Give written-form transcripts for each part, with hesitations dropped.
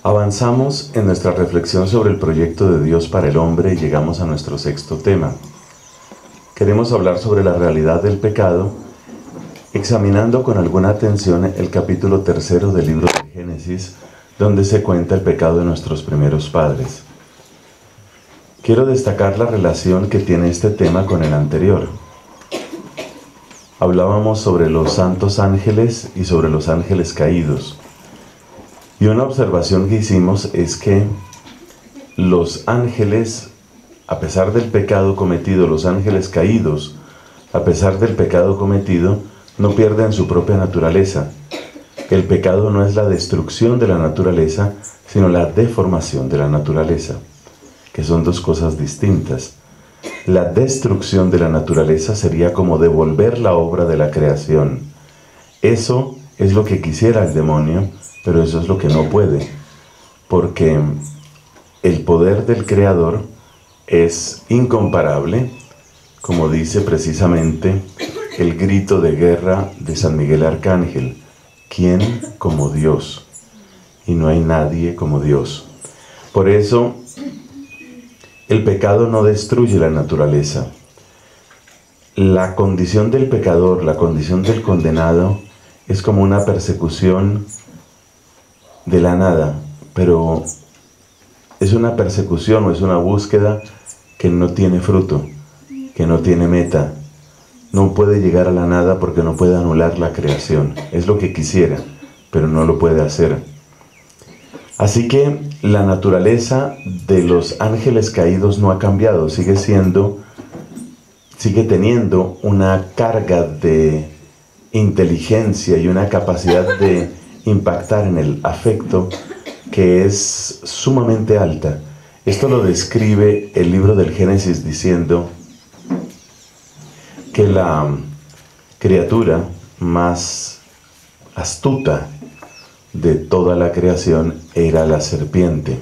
Avanzamos en nuestra reflexión sobre el proyecto de Dios para el hombre y llegamos a nuestro sexto tema. Queremos hablar sobre la realidad del pecado, examinando con alguna atención el capítulo 3 del libro de Génesis, donde se cuenta el pecado de nuestros primeros padres. Quiero destacar la relación que tiene este tema con el anterior. Hablábamos sobre los santos ángeles y sobre los ángeles caídos. Y una observación que hicimos es que los ángeles, a pesar del pecado cometido, los ángeles caídos, a pesar del pecado cometido, no pierden su propia naturaleza. El pecado no es la destrucción de la naturaleza, sino la deformación de la naturaleza, que son dos cosas distintas. La destrucción de la naturaleza sería como devolver la obra de la creación. Eso es lo que quisiera el demonio, pero eso es lo que no puede, porque el poder del Creador es incomparable, como dice precisamente el grito de guerra de San Miguel Arcángel: ¿quién como Dios? Y no hay nadie como Dios. Por eso, el pecado no destruye la naturaleza. La condición del pecador, la condición del condenado, es como una persecución de la nada, pero es una persecución o es una búsqueda que no tiene fruto, que no tiene meta. No puede llegar a la nada porque no puede anular la creación. Es lo que quisiera, pero no lo puede hacer. Así que la naturaleza de los ángeles caídos no ha cambiado, sigue teniendo una carga de inteligencia y una capacidad de impactar en el afecto que es sumamente alta. Esto lo describe el libro del Génesis diciendo que la criatura más astuta de toda la creación era la serpiente.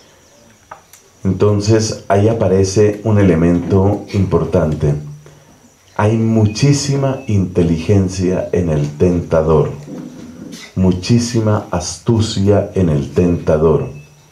Entonces ahí aparece un elemento importante. Hay muchísima inteligencia en el tentador, muchísima astucia en el tentador.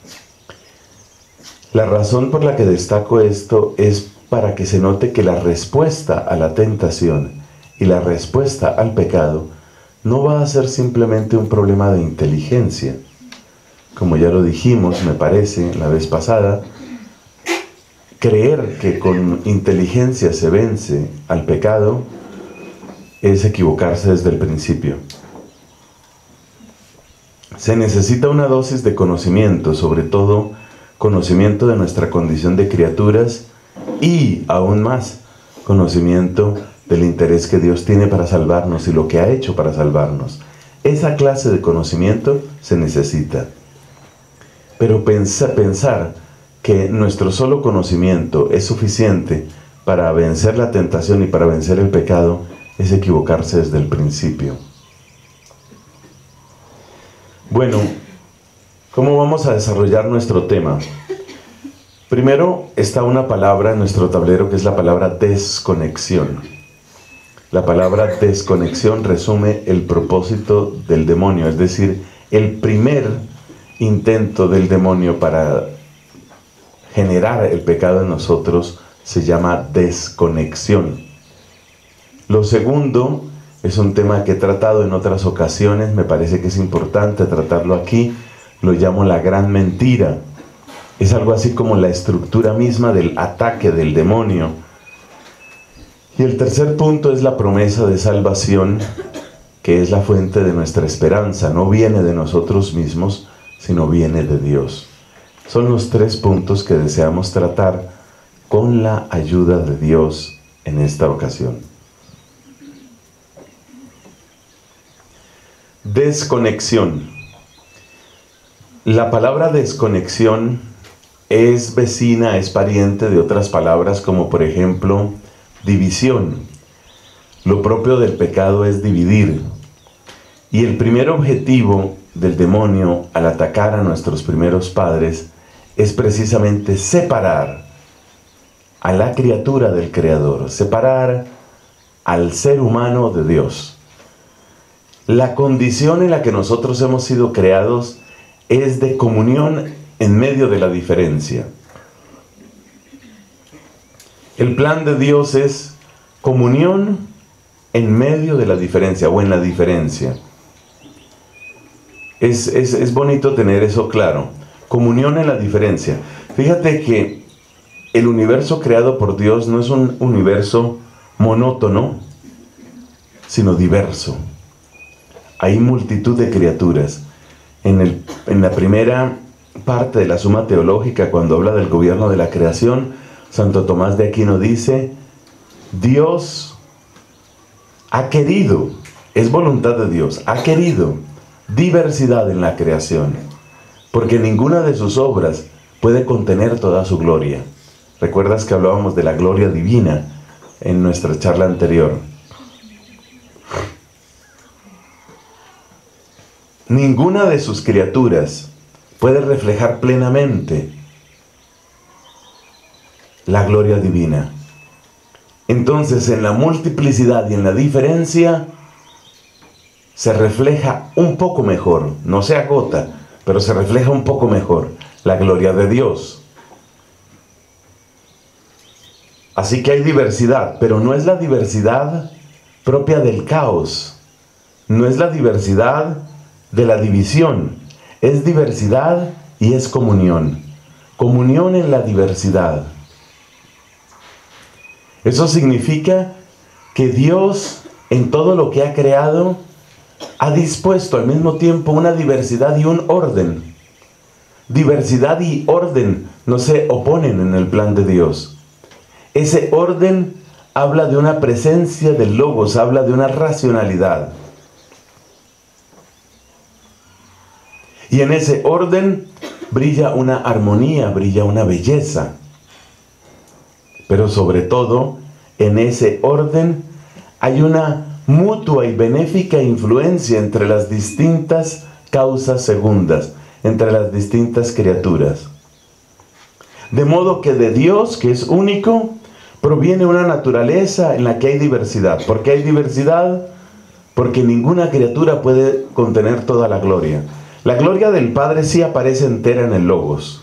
La razón por la que destaco esto es para que se note que la respuesta a la tentación y la respuesta al pecado no va a ser simplemente un problema de inteligencia. Como ya lo dijimos, me parece, la vez pasada, creer que con inteligencia se vence al pecado es equivocarse desde el principio. Se necesita una dosis de conocimiento, sobre todo conocimiento de nuestra condición de criaturas y, aún más, conocimiento del interés que Dios tiene para salvarnos y lo que ha hecho para salvarnos. Esa clase de conocimiento se necesita. Pero pensar que nuestro solo conocimiento es suficiente para vencer la tentación y para vencer el pecado es equivocarse desde el principio. Bueno, ¿cómo vamos a desarrollar nuestro tema? Primero está una palabra en nuestro tablero que es la palabra desconexión. La palabra desconexión resume el propósito del demonio, es decir, el primer intento del demonio para generar el pecado en nosotros se llama desconexión. Lo segundo es un tema que he tratado en otras ocasiones, me parece que es importante tratarlo aquí, lo llamo la gran mentira. Es algo así como la estructura misma del ataque del demonio. Y el tercer punto es la promesa de salvación, que es la fuente de nuestra esperanza. No viene de nosotros mismos, sino viene de Dios. Son los tres puntos que deseamos tratar con la ayuda de Dios en esta ocasión. Desconexión. La palabra desconexión es vecina, es pariente de otras palabras como por ejemplo división. Lo propio del pecado es dividir. Y el primer objetivo del demonio al atacar a nuestros primeros padres es precisamente separar a la criatura del Creador, separar al ser humano de Dios. La condición en la que nosotros hemos sido creados es de comunión en medio de la diferencia. El plan de Dios es comunión en medio de la diferencia o en la diferencia. Es bonito tener eso claro. Comunión en la diferencia. Fíjate que el universo creado por Dios no es un universo monótono, sino diverso. Hay multitud de criaturas. En la primera parte de la Suma Teológica, cuando habla del gobierno de la creación, Santo Tomás de Aquino dice: Dios ha querido, es voluntad de Dios, ha querido diversidad en la creación, porque ninguna de sus obras puede contener toda su gloria. ¿Recuerdas que hablábamos de la gloria divina en nuestra charla anterior? Ninguna de sus criaturas puede reflejar plenamente la gloria divina. Entonces, en la multiplicidad y en la diferencia se refleja un poco mejor, no se agota, pero se refleja un poco mejor la gloria de Dios. Así que hay diversidad, pero no es la diversidad propia del caos, no es la diversidad de la división, es diversidad y es comunión. Comunión en la diversidad. Eso significa que Dios, en todo lo que ha creado, ha dispuesto al mismo tiempo una diversidad y un orden. Diversidad y orden no se oponen en el plan de Dios. Ese orden habla de una presencia del Logos, habla de una racionalidad. Y en ese orden brilla una armonía, brilla una belleza. Pero sobre todo, en ese orden hay una mutua y benéfica influencia entre las distintas causas segundas, entre las distintas criaturas. De modo que de Dios, que es único, proviene una naturaleza en la que hay diversidad. ¿Por qué hay diversidad? Porque ninguna criatura puede contener toda la gloria. La gloria del Padre sí aparece entera en el Logos.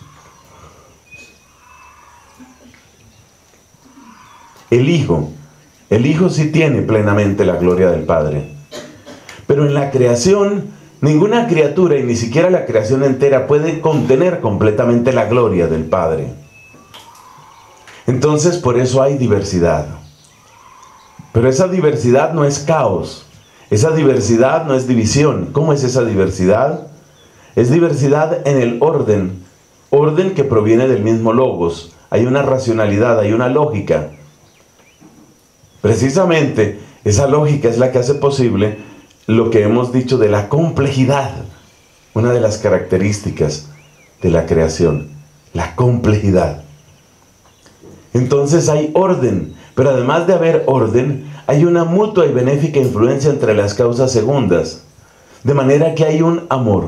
El Hijo sí tiene plenamente la gloria del Padre. Pero en la creación, ninguna criatura y ni siquiera la creación entera puede contener completamente la gloria del Padre. Entonces, por eso hay diversidad. Pero esa diversidad no es caos. Esa diversidad no es división. ¿Cómo es esa diversidad? Es diversidad en el orden. Orden que proviene del mismo Logos. Hay una racionalidad, hay una lógica. Precisamente esa lógica es la que hace posible lo que hemos dicho de la complejidad. Una de las características de la creación, la complejidad. Entonces hay orden, pero además de haber orden, hay una mutua y benéfica influencia entre las causas segundas. De manera que hay un amor.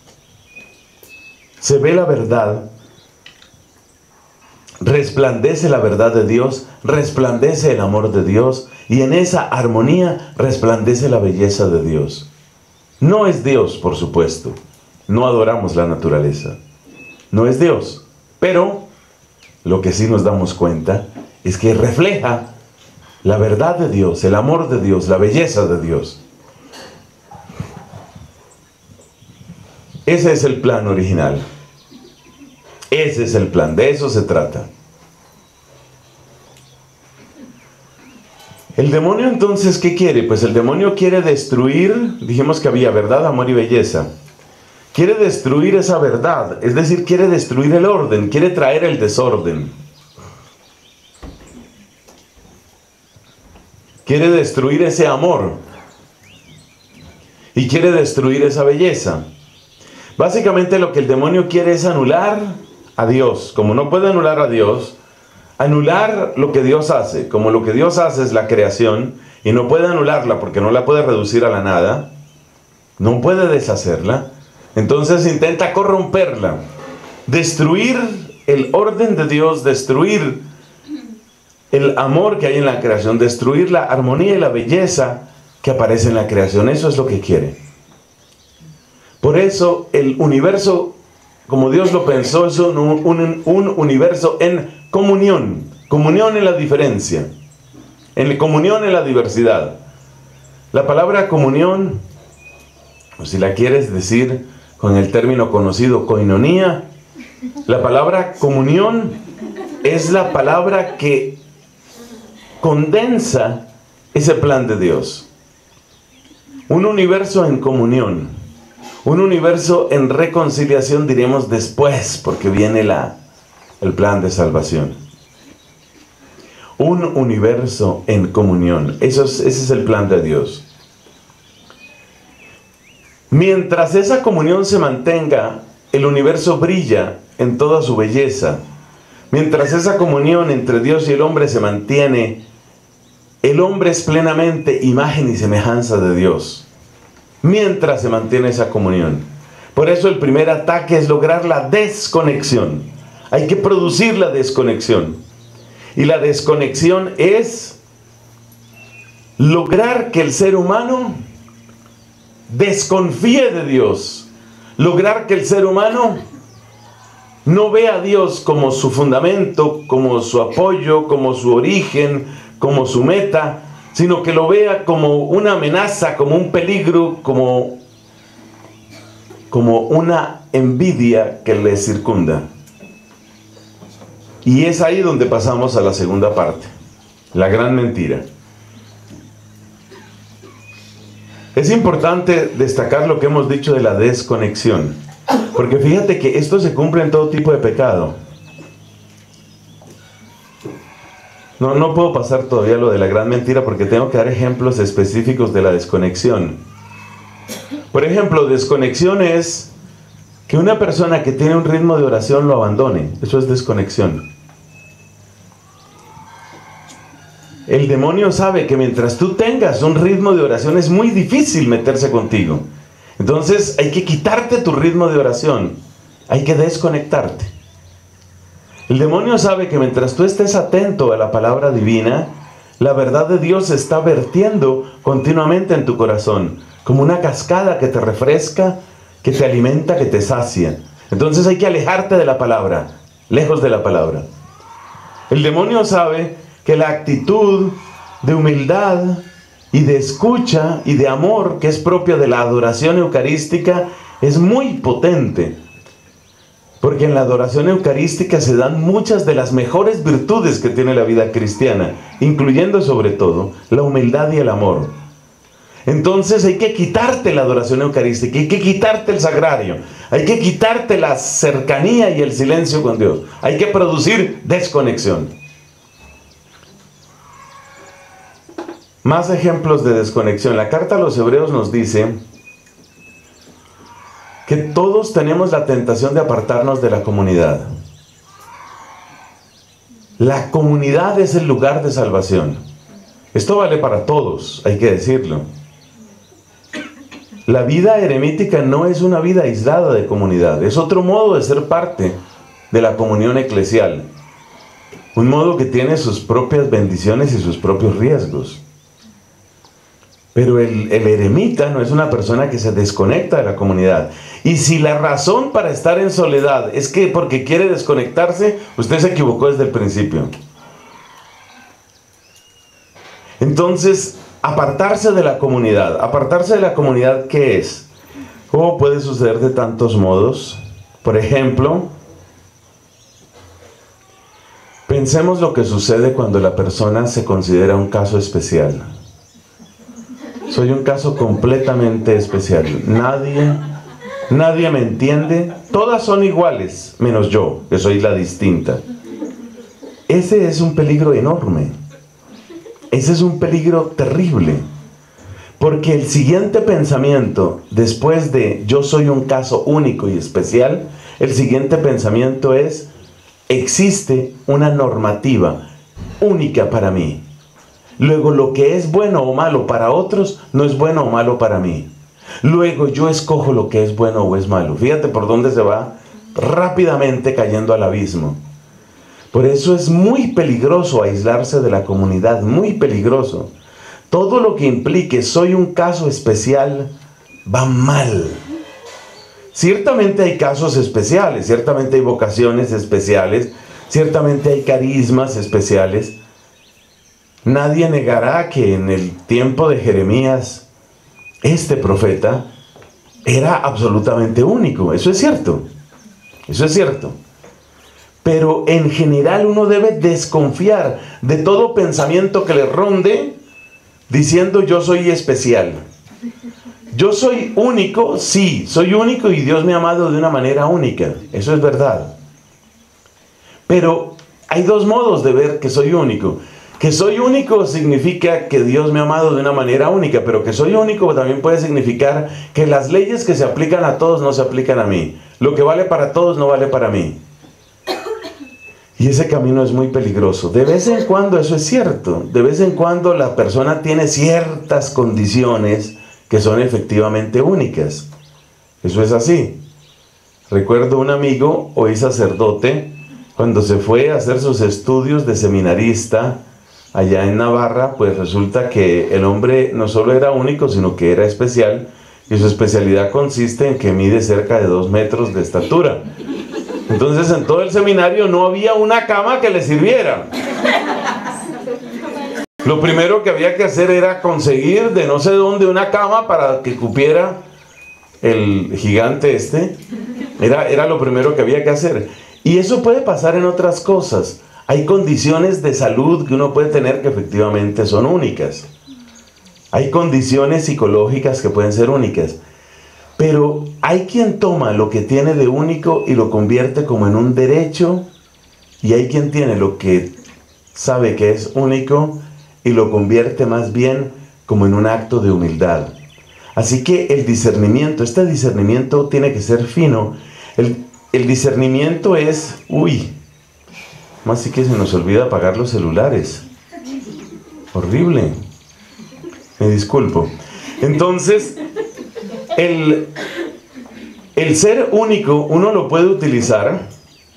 Se ve la verdad, resplandece la verdad de Dios, resplandece el amor de Dios, y en esa armonía resplandece la belleza de Dios. No es Dios, por supuesto. No adoramos la naturaleza. No es Dios. Pero lo que sí nos damos cuenta es que refleja la verdad de Dios, el amor de Dios, la belleza de Dios. Ese es el plan original. Ese es el plan, de eso se trata. El demonio entonces, ¿qué quiere? Pues el demonio quiere destruir, dijimos que había verdad, amor y belleza. Quiere destruir esa verdad, es decir, quiere destruir el orden, quiere traer el desorden. Quiere destruir ese amor. Y quiere destruir esa belleza. Básicamente lo que el demonio quiere es anular a Dios. Como no puede anular a Dios, anular lo que Dios hace. Como lo que Dios hace es la creación y no puede anularla porque no la puede reducir a la nada, no puede deshacerla, entonces intenta corromperla, destruir el orden de Dios, destruir el amor que hay en la creación, destruir la armonía y la belleza que aparece en la creación. Eso es lo que quiere. Por eso el universo, como Dios lo pensó, es un universo en comunión. Comunión en la diferencia. En comunión en la diversidad. La palabra comunión, o si la quieres decir con el término conocido, koinonía, la palabra comunión es la palabra que condensa ese plan de Dios. Un universo en comunión, un universo en reconciliación, diremos después, porque viene el plan de salvación. Un universo en comunión, ese es el plan de Dios. Mientras esa comunión se mantenga, el universo brilla en toda su belleza. Mientras esa comunión entre Dios y el hombre se mantiene, el hombre es plenamente imagen y semejanza de Dios. Mientras se mantiene esa comunión. Por eso el primer ataque es lograr la desconexión. Hay que producir la desconexión. Y la desconexión es lograr que el ser humano desconfíe de Dios. Lograr que el ser humano no vea a Dios como su fundamento, como su apoyo, como su origen, como su meta, sino que lo vea como una amenaza, como un peligro, como una envidia que le circunda. Y es ahí donde pasamos a la segunda parte, la gran mentira. Es importante destacar lo que hemos dicho de la desconexión, porque fíjate que esto se cumple en todo tipo de pecado. No puedo pasar todavía lo de la gran mentira porque tengo que dar ejemplos específicos de la desconexión. Por ejemplo, desconexión es que una persona que tiene un ritmo de oración lo abandone. Eso es desconexión. El demonio sabe que mientras tú tengas un ritmo de oración es muy difícil meterse contigo. Entonces hay que quitarte tu ritmo de oración. Hay que desconectarte. El demonio sabe que mientras tú estés atento a la palabra divina, la verdad de Dios se está vertiendo continuamente en tu corazón, como una cascada que te refresca, que te alimenta, que te sacia. Entonces hay que alejarte de la palabra, lejos de la palabra. El demonio sabe que la actitud de humildad y de escucha y de amor que es propia de la adoración eucarística es muy potente. Porque en la adoración eucarística se dan muchas de las mejores virtudes que tiene la vida cristiana, incluyendo sobre todo la humildad y el amor. Entonces hay que quitarte la adoración eucarística, hay que quitarte el sagrario, hay que quitarte la cercanía y el silencio con Dios. Hay que producir desconexión. Más ejemplos de desconexión. La carta a los Hebreos nos dice que todos tenemos la tentación de apartarnos de la comunidad. La comunidad es el lugar de salvación. Esto vale para todos, hay que decirlo. La vida eremítica no es una vida aislada de comunidad, es otro modo de ser parte de la comunión eclesial. Un modo que tiene sus propias bendiciones y sus propios riesgos. Pero el eremita no es una persona que se desconecta de la comunidad. Y si la razón para estar en soledad es que porque quiere desconectarse, usted se equivocó desde el principio. Entonces, apartarse de la comunidad. ¿Apartarse de la comunidad qué es? ¿Cómo puede suceder de tantos modos? Por ejemplo, pensemos lo que sucede cuando la persona se considera un caso especial. Soy un caso completamente especial. Nadie me entiende. Todas son iguales, menos yo, que soy la distinta. Ese es un peligro enorme. Ese es un peligro terrible. Porque el siguiente pensamiento, después de yo soy un caso único y especial, el siguiente pensamiento es, existe una normativa única para mí. Luego, lo que es bueno o malo para otros, no es bueno o malo para mí. Luego, yo escojo lo que es bueno o es malo. Fíjate por dónde se va rápidamente cayendo al abismo. Por eso es muy peligroso aislarse de la comunidad, muy peligroso. Todo lo que implique soy un caso especial, va mal. Ciertamente hay casos especiales, ciertamente hay vocaciones especiales, ciertamente hay carismas especiales. Nadie negará que en el tiempo de Jeremías, este profeta era absolutamente único. Eso es cierto. Eso es cierto. Pero en general uno debe desconfiar de todo pensamiento que le ronde diciendo yo soy especial. Yo soy único, sí, soy único y Dios me ha amado de una manera única. Eso es verdad. Pero hay dos modos de ver que soy único. Que soy único significa que Dios me ha amado de una manera única, pero que soy único también puede significar que las leyes que se aplican a todos no se aplican a mí. Lo que vale para todos no vale para mí. Y ese camino es muy peligroso. De vez en cuando eso es cierto. De vez en cuando la persona tiene ciertas condiciones que son efectivamente únicas. Eso es así. Recuerdo un amigo, hoy sacerdote, cuando se fue a hacer sus estudios de seminarista allá en Navarra, pues resulta que el hombre no solo era único, sino que era especial, y su especialidad consiste en que mide cerca de 2 metros de estatura. Entonces en todo el seminario no había una cama que le sirviera. Lo primero que había que hacer era conseguir de no sé dónde una cama para que cupiera el gigante este. Era lo primero que había que hacer. Y eso puede pasar en otras cosas. Hay condiciones de salud que uno puede tener que efectivamente son únicas. Hay condiciones psicológicas que pueden ser únicas. Pero hay quien toma lo que tiene de único y lo convierte como en un derecho. Y hay quien tiene lo que sabe que es único y lo convierte más bien como en un acto de humildad. Así que el discernimiento, este discernimiento tiene que ser fino. El discernimiento es, más sí que se nos olvida apagar los celulares. Horrible. Me disculpo. Entonces, el ser único, uno lo puede utilizar,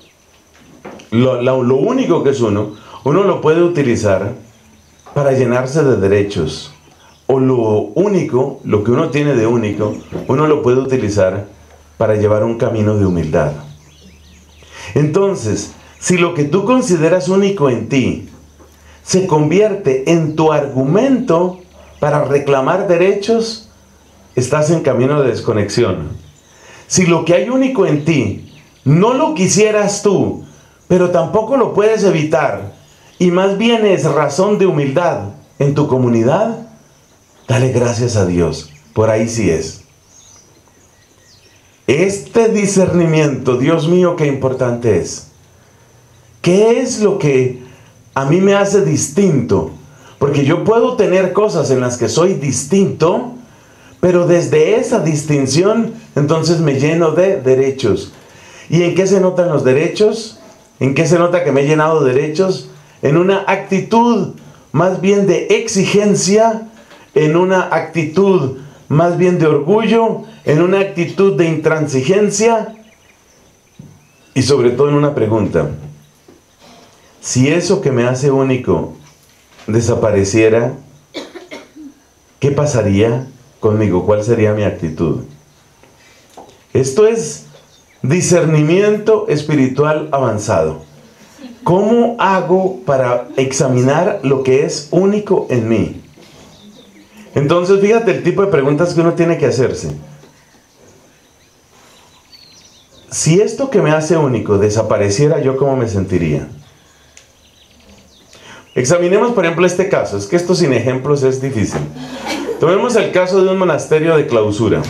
lo único que es uno lo puede utilizar para llenarse de derechos. O lo único, lo que uno tiene de único, uno lo puede utilizar para llevar un camino de humildad. Entonces, si lo que tú consideras único en ti se convierte en tu argumento para reclamar derechos, estás en camino de desconexión. Si lo que hay único en ti no lo quisieras tú, pero tampoco lo puedes evitar, y más bien es razón de humildad en tu comunidad, dale gracias a Dios. Por ahí sí es. Este discernimiento, Dios mío, qué importante es. ¿Qué es lo que a mí me hace distinto? Porque yo puedo tener cosas en las que soy distinto, pero desde esa distinción, entonces me lleno de derechos. ¿Y en qué se notan los derechos? ¿En qué se nota que me he llenado de derechos? En una actitud más bien de exigencia, en una actitud más bien de orgullo, en una actitud de intransigencia, y sobre todo en una pregunta: si eso que me hace único desapareciera, ¿qué pasaría conmigo? ¿Cuál sería mi actitud? Esto es discernimiento espiritual avanzado. ¿Cómo hago para examinar lo que es único en mí? Entonces, fíjate el tipo de preguntas que uno tiene que hacerse. Si esto que me hace único desapareciera, ¿yo cómo me sentiría? Examinemos, por ejemplo, este caso. Es que esto sin ejemplos es difícil. Tomemos el caso de un monasterio de clausura.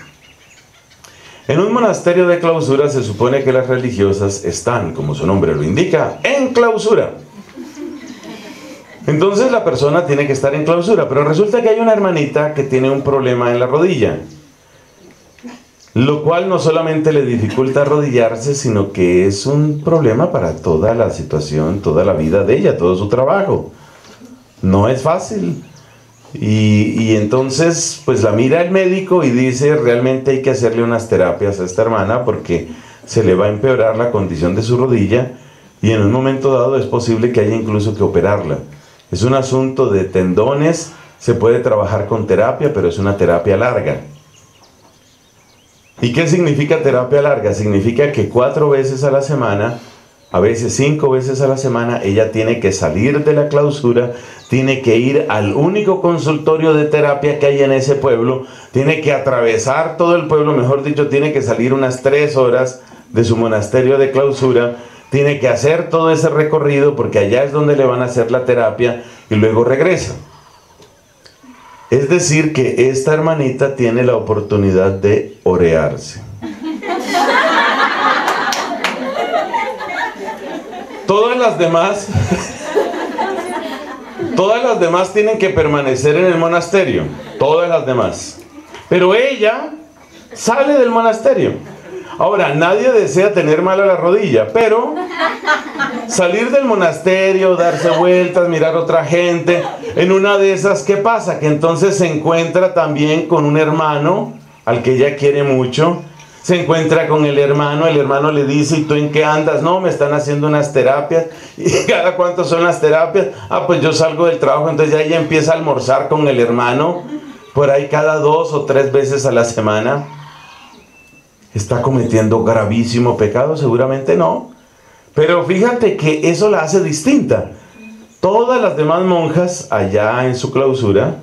En un monasterio de clausura se supone que las religiosas están, como su nombre lo indica, en clausura. Entonces la persona tiene que estar en clausura, pero resulta que hay una hermanita que tiene un problema en la rodilla, lo cual no solamente le dificulta arrodillarse, sino que es un problema para toda la situación, toda la vida de ella, todo su trabajo. No es fácil. Y entonces pues la mira el médico y dice: realmente hay que hacerle unas terapias a esta hermana porque se le va a empeorar la condición de su rodilla, y en un momento dado es posible que haya incluso que operarla. Es un asunto de tendones, se puede trabajar con terapia, pero es una terapia larga. ¿Y qué significa terapia larga? Significa que 4 veces a la semana, a veces 5 veces a la semana, ella tiene que salir de la clausura, tiene que ir al único consultorio de terapia que hay en ese pueblo, tiene que atravesar todo el pueblo, mejor dicho, tiene que salir unas 3 horas de su monasterio de clausura, tiene que hacer todo ese recorrido porque allá es donde le van a hacer la terapia y luego regresa. Es decir, que esta hermanita tiene la oportunidad de orearse. Todas las demás tienen que permanecer en el monasterio, todas las demás. Pero ella sale del monasterio. Ahora, nadie desea tener mal a la rodilla, pero salir del monasterio, darse vueltas, mirar a otra gente, en una de esas, ¿qué pasa? Que entonces se encuentra también con un hermano al que ella quiere mucho. Se encuentra con el hermano le dice, ¿y tú en qué andas? No, me están haciendo unas terapias. ¿Y cada cuánto son las terapias? Ah, pues yo salgo del trabajo, entonces ya ella empieza a almorzar con el hermano, por ahí cada 2 o 3 veces a la semana. ¿Está cometiendo gravísimo pecado? Seguramente no. Pero fíjate que eso la hace distinta. Todas las demás monjas allá en su clausura,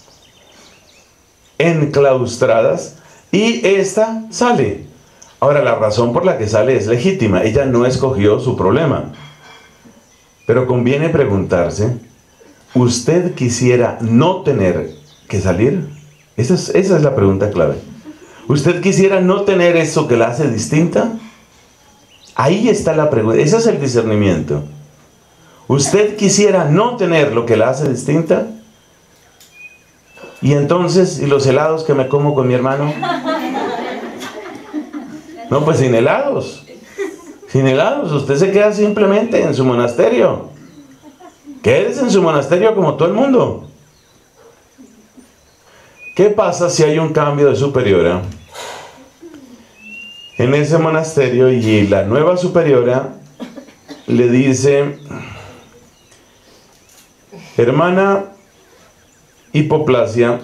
enclaustradas, y esta sale. Ahora, la razón por la que sale es legítima. Ella no escogió su problema. Pero conviene preguntarse, ¿usted quisiera no tener que salir? Esa es la pregunta clave. ¿Usted quisiera no tener eso que la hace distinta? Ahí está la pregunta. Ese es el discernimiento. ¿Usted quisiera no tener lo que la hace distinta? Y entonces, ¿y los helados que me como con mi hermano? No, pues sin helados. Sin helados. Usted se queda simplemente en su monasterio. Quédese en su monasterio como todo el mundo. ¿Qué pasa si hay un cambio de superiora en ese monasterio y la nueva superiora le dice, hermana Hipoplasia,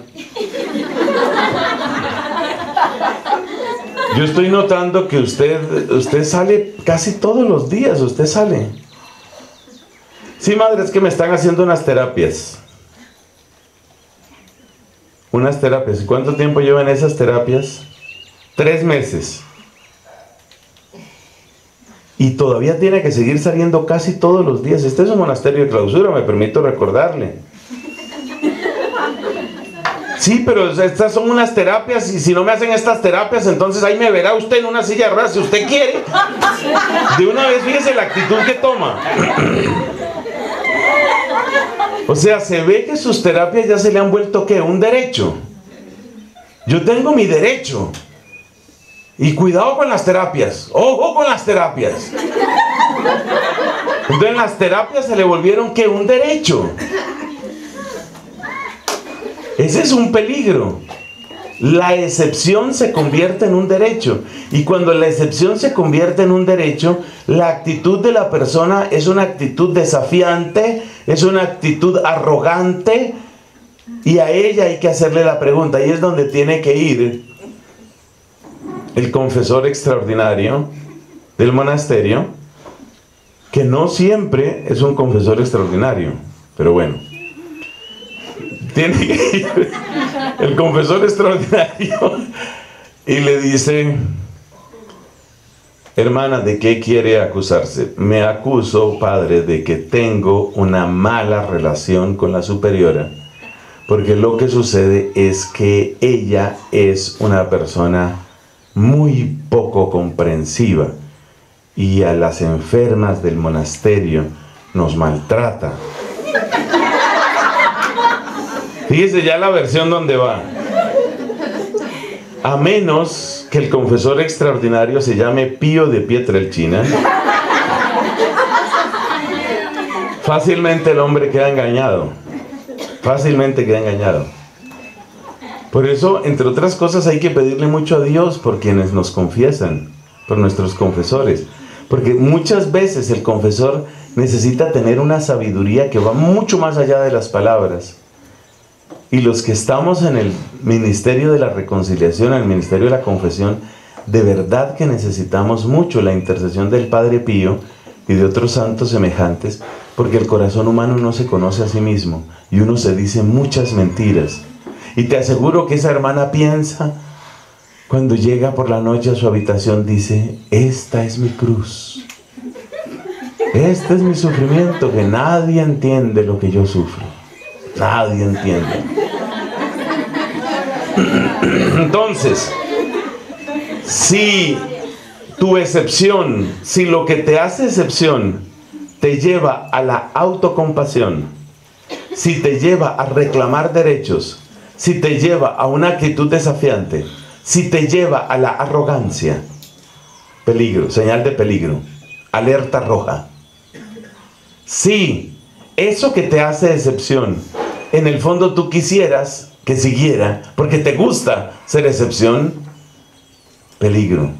yo estoy notando que usted sale casi todos los días, usted sale. Sí, madre, es que me están haciendo unas terapias. Unas terapias. ¿Y cuánto tiempo llevan esas terapias? 3 meses. Y todavía tiene que seguir saliendo casi todos los días. Este es un monasterio de clausura, me permito recordarle. Sí, pero estas son unas terapias y si no me hacen estas terapias, entonces ahí me verá usted en una silla de ruedas. Si usted quiere, de una vez fíjese la actitud que toma. O sea, se ve que sus terapias ya se le han vuelto, ¿qué? Un derecho. Yo tengo mi derecho. Y cuidado con las terapias. Ojo con las terapias. Entonces las terapias se le volvieron, ¿qué? Un derecho. Ese es un peligro. La excepción se convierte en un derecho. Y cuando la excepción se convierte en un derecho, la actitud de la persona es una actitud desafiante, es una actitud arrogante, y a ella hay que hacerle la pregunta. Y es donde tiene que ir el confesor extraordinario del monasterio, que no siempre es un confesor extraordinario, pero bueno. Tiene que ir el confesor extraordinario y le dice, hermana, ¿de qué quiere acusarse? Me acuso, padre, de que tengo una mala relación con la superiora, porque lo que sucede es que ella es una persona muy poco comprensiva y a las enfermas del monasterio nos maltrata. Fíjese ya la versión donde va. A menos que el confesor extraordinario se llame Pío de Pietrelcina, fácilmente el hombre queda engañado. Fácilmente queda engañado. Por eso, entre otras cosas, hay que pedirle mucho a Dios por quienes nos confiesan, por nuestros confesores. Porque muchas veces el confesor necesita tener una sabiduría que va mucho más allá de las palabras. Y los que estamos en el ministerio de la reconciliación, en el ministerio de la confesión, de verdad que necesitamos mucho la intercesión del Padre Pío y de otros santos semejantes, porque el corazón humano no se conoce a sí mismo y uno se dice muchas mentiras. Y te aseguro que esa hermana piensa, cuando llega por la noche a su habitación, dice: esta es mi cruz, este es mi sufrimiento, que nadie entiende lo que yo sufro, nadie entiende. Entonces, si tu excepción, si lo que te hace excepción te lleva a la autocompasión, si te lleva a reclamar derechos, si te lleva a una actitud desafiante, si te lleva a la arrogancia, peligro, señal de peligro, alerta roja. Si eso que te hace excepción, en el fondo tú quisieras que siguiera, porque te gusta ser excepción, peligro.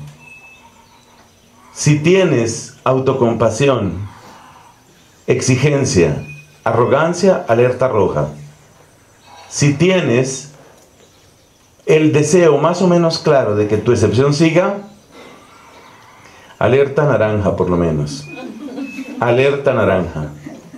Si tienes autocompasión, exigencia, arrogancia, alerta roja. Si tienes el deseo más o menos claro de que tu excepción siga, alerta naranja por lo menos. Alerta naranja.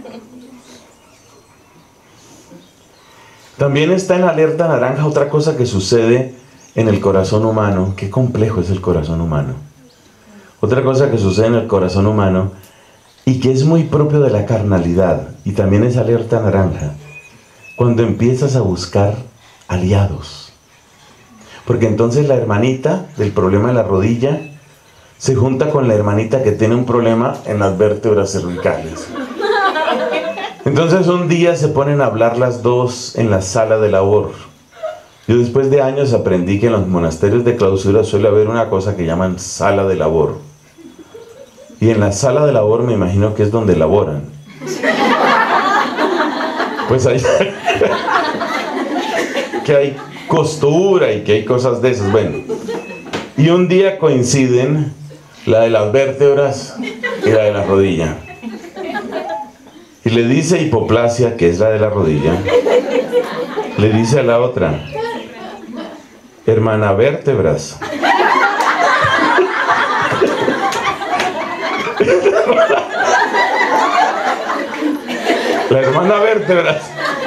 También está en alerta naranja otra cosa que sucede en el corazón humano. Qué complejo es el corazón humano. Otra cosa que sucede en el corazón humano y que es muy propio de la carnalidad, y también es alerta naranja, cuando empiezas a buscar aliados. Porque entonces la hermanita del problema de la rodilla se junta con la hermanita que tiene un problema en las vértebras cervicales. Entonces un día se ponen a hablar las dos en la sala de labor. Yo después de años aprendí que en los monasterios de clausura suele haber una cosa que llaman sala de labor. Y en la sala de labor me imagino que es donde laboran. Pues hay que hay costura y que hay cosas de esas. Bueno, y un día coinciden la de las vértebras y la de la rodilla. Y le dice Hipoplasia, que es la de la rodilla, le dice a la otra: hermana vértebras. La hermana vértebras.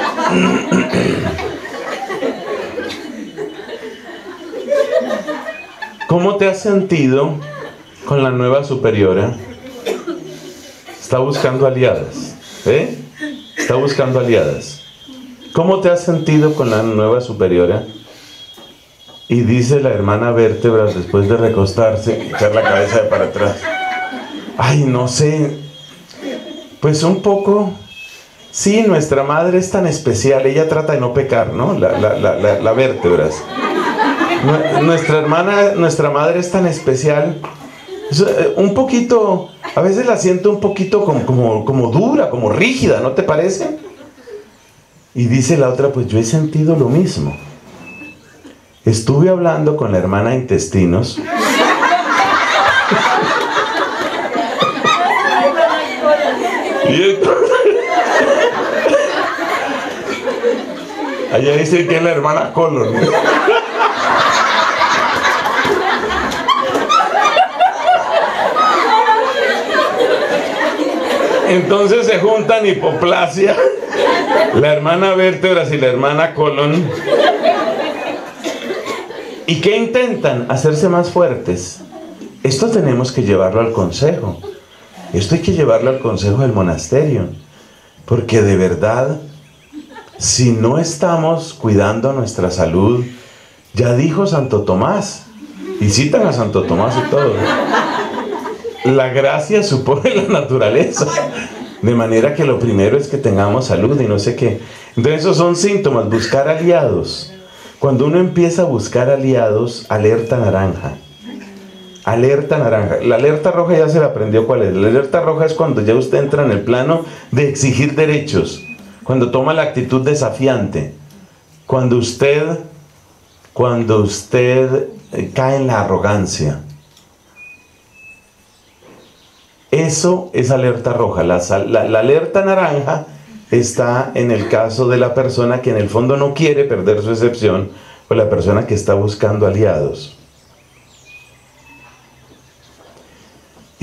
¿Cómo te has sentido con la nueva superiora? Está buscando aliadas. Está buscando aliadas. ¿Cómo te has sentido con la nueva superiora? Y dice la hermana vértebras, después de recostarse, echar la cabeza de para atrás: ay, no sé, pues un poco. Sí, nuestra madre es tan especial, ella trata de no pecar, ¿no? La vértebras. Nuestra madre es tan especial, un poquito, a veces la siento un poquito como dura, como rígida, ¿no te parece? Y dice la otra: pues yo he sentido lo mismo. Estuve hablando con la hermana intestinos. Y allá dice que es la hermana colon. Entonces se juntan Hipoplasia, la hermana vértebras y la hermana colon. ¿Y qué intentan? Hacerse más fuertes. Esto tenemos que llevarlo al consejo. Esto hay que llevarlo al consejo del monasterio. Porque de verdad, si no estamos cuidando nuestra salud, ya dijo Santo Tomás, y citan a Santo Tomás y todo, la gracia supone la naturaleza. De manera que lo primero es que tengamos salud y no sé qué. Entonces esos son síntomas, buscar aliados. Cuando uno empieza a buscar aliados, alerta naranja. Alerta naranja. La alerta roja ya se la aprendió cuál es. La alerta roja es cuando ya usted entra en el plano de exigir derechos. Cuando toma la actitud desafiante. Cuando usted cae en la arrogancia. Eso es alerta roja. La alerta naranja está en el caso de la persona que en el fondo no quiere perder su excepción, o la persona que está buscando aliados.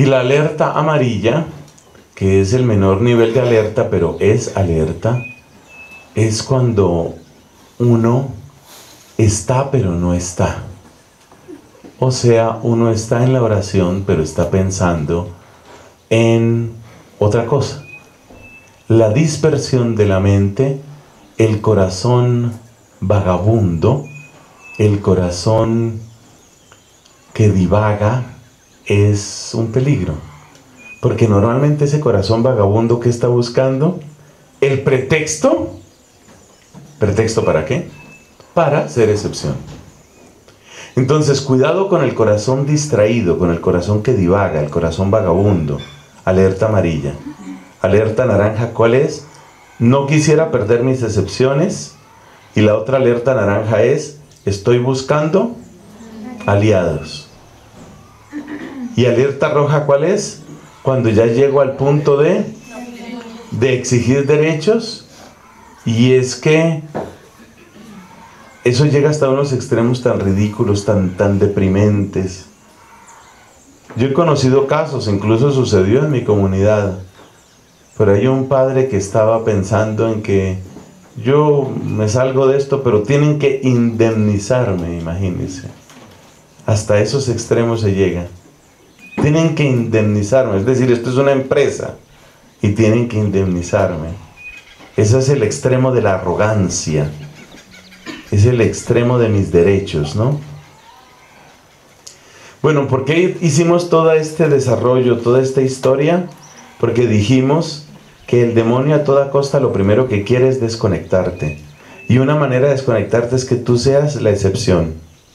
Y la alerta amarilla, que es el menor nivel de alerta, pero es alerta, es cuando uno está pero no está. O sea, uno está en la oración pero está pensando en otra cosa. La dispersión de la mente, el corazón vagabundo, el corazón que divaga, es un peligro. Porque normalmente ese corazón vagabundo que está buscando, el pretexto, ¿pretexto para qué? Para ser excepción. Entonces, cuidado con el corazón distraído, con el corazón que divaga, el corazón vagabundo. Alerta amarilla. Alerta naranja, ¿cuál es? No quisiera perder mis excepciones. Y la otra alerta naranja es, estoy buscando aliados. Y alerta roja, ¿cuál es? Cuando ya llego al punto de exigir derechos. Y es que eso llega hasta unos extremos tan ridículos, tan deprimentes. Yo he conocido casos, incluso sucedió en mi comunidad. Pero hay un padre que estaba pensando en que yo me salgo de esto, pero tienen que indemnizarme, imagínense. Hasta esos extremos se llega. Tienen que indemnizarme, es decir, esto es una empresa y tienen que indemnizarme. Ese es el extremo de la arrogancia. Es el extremo de mis derechos, ¿no? Bueno, ¿por qué hicimos todo este desarrollo, toda esta historia? Porque dijimos que el demonio a toda costa lo primero que quiere es desconectarte. Y una manera de desconectarte es que tú seas la excepción.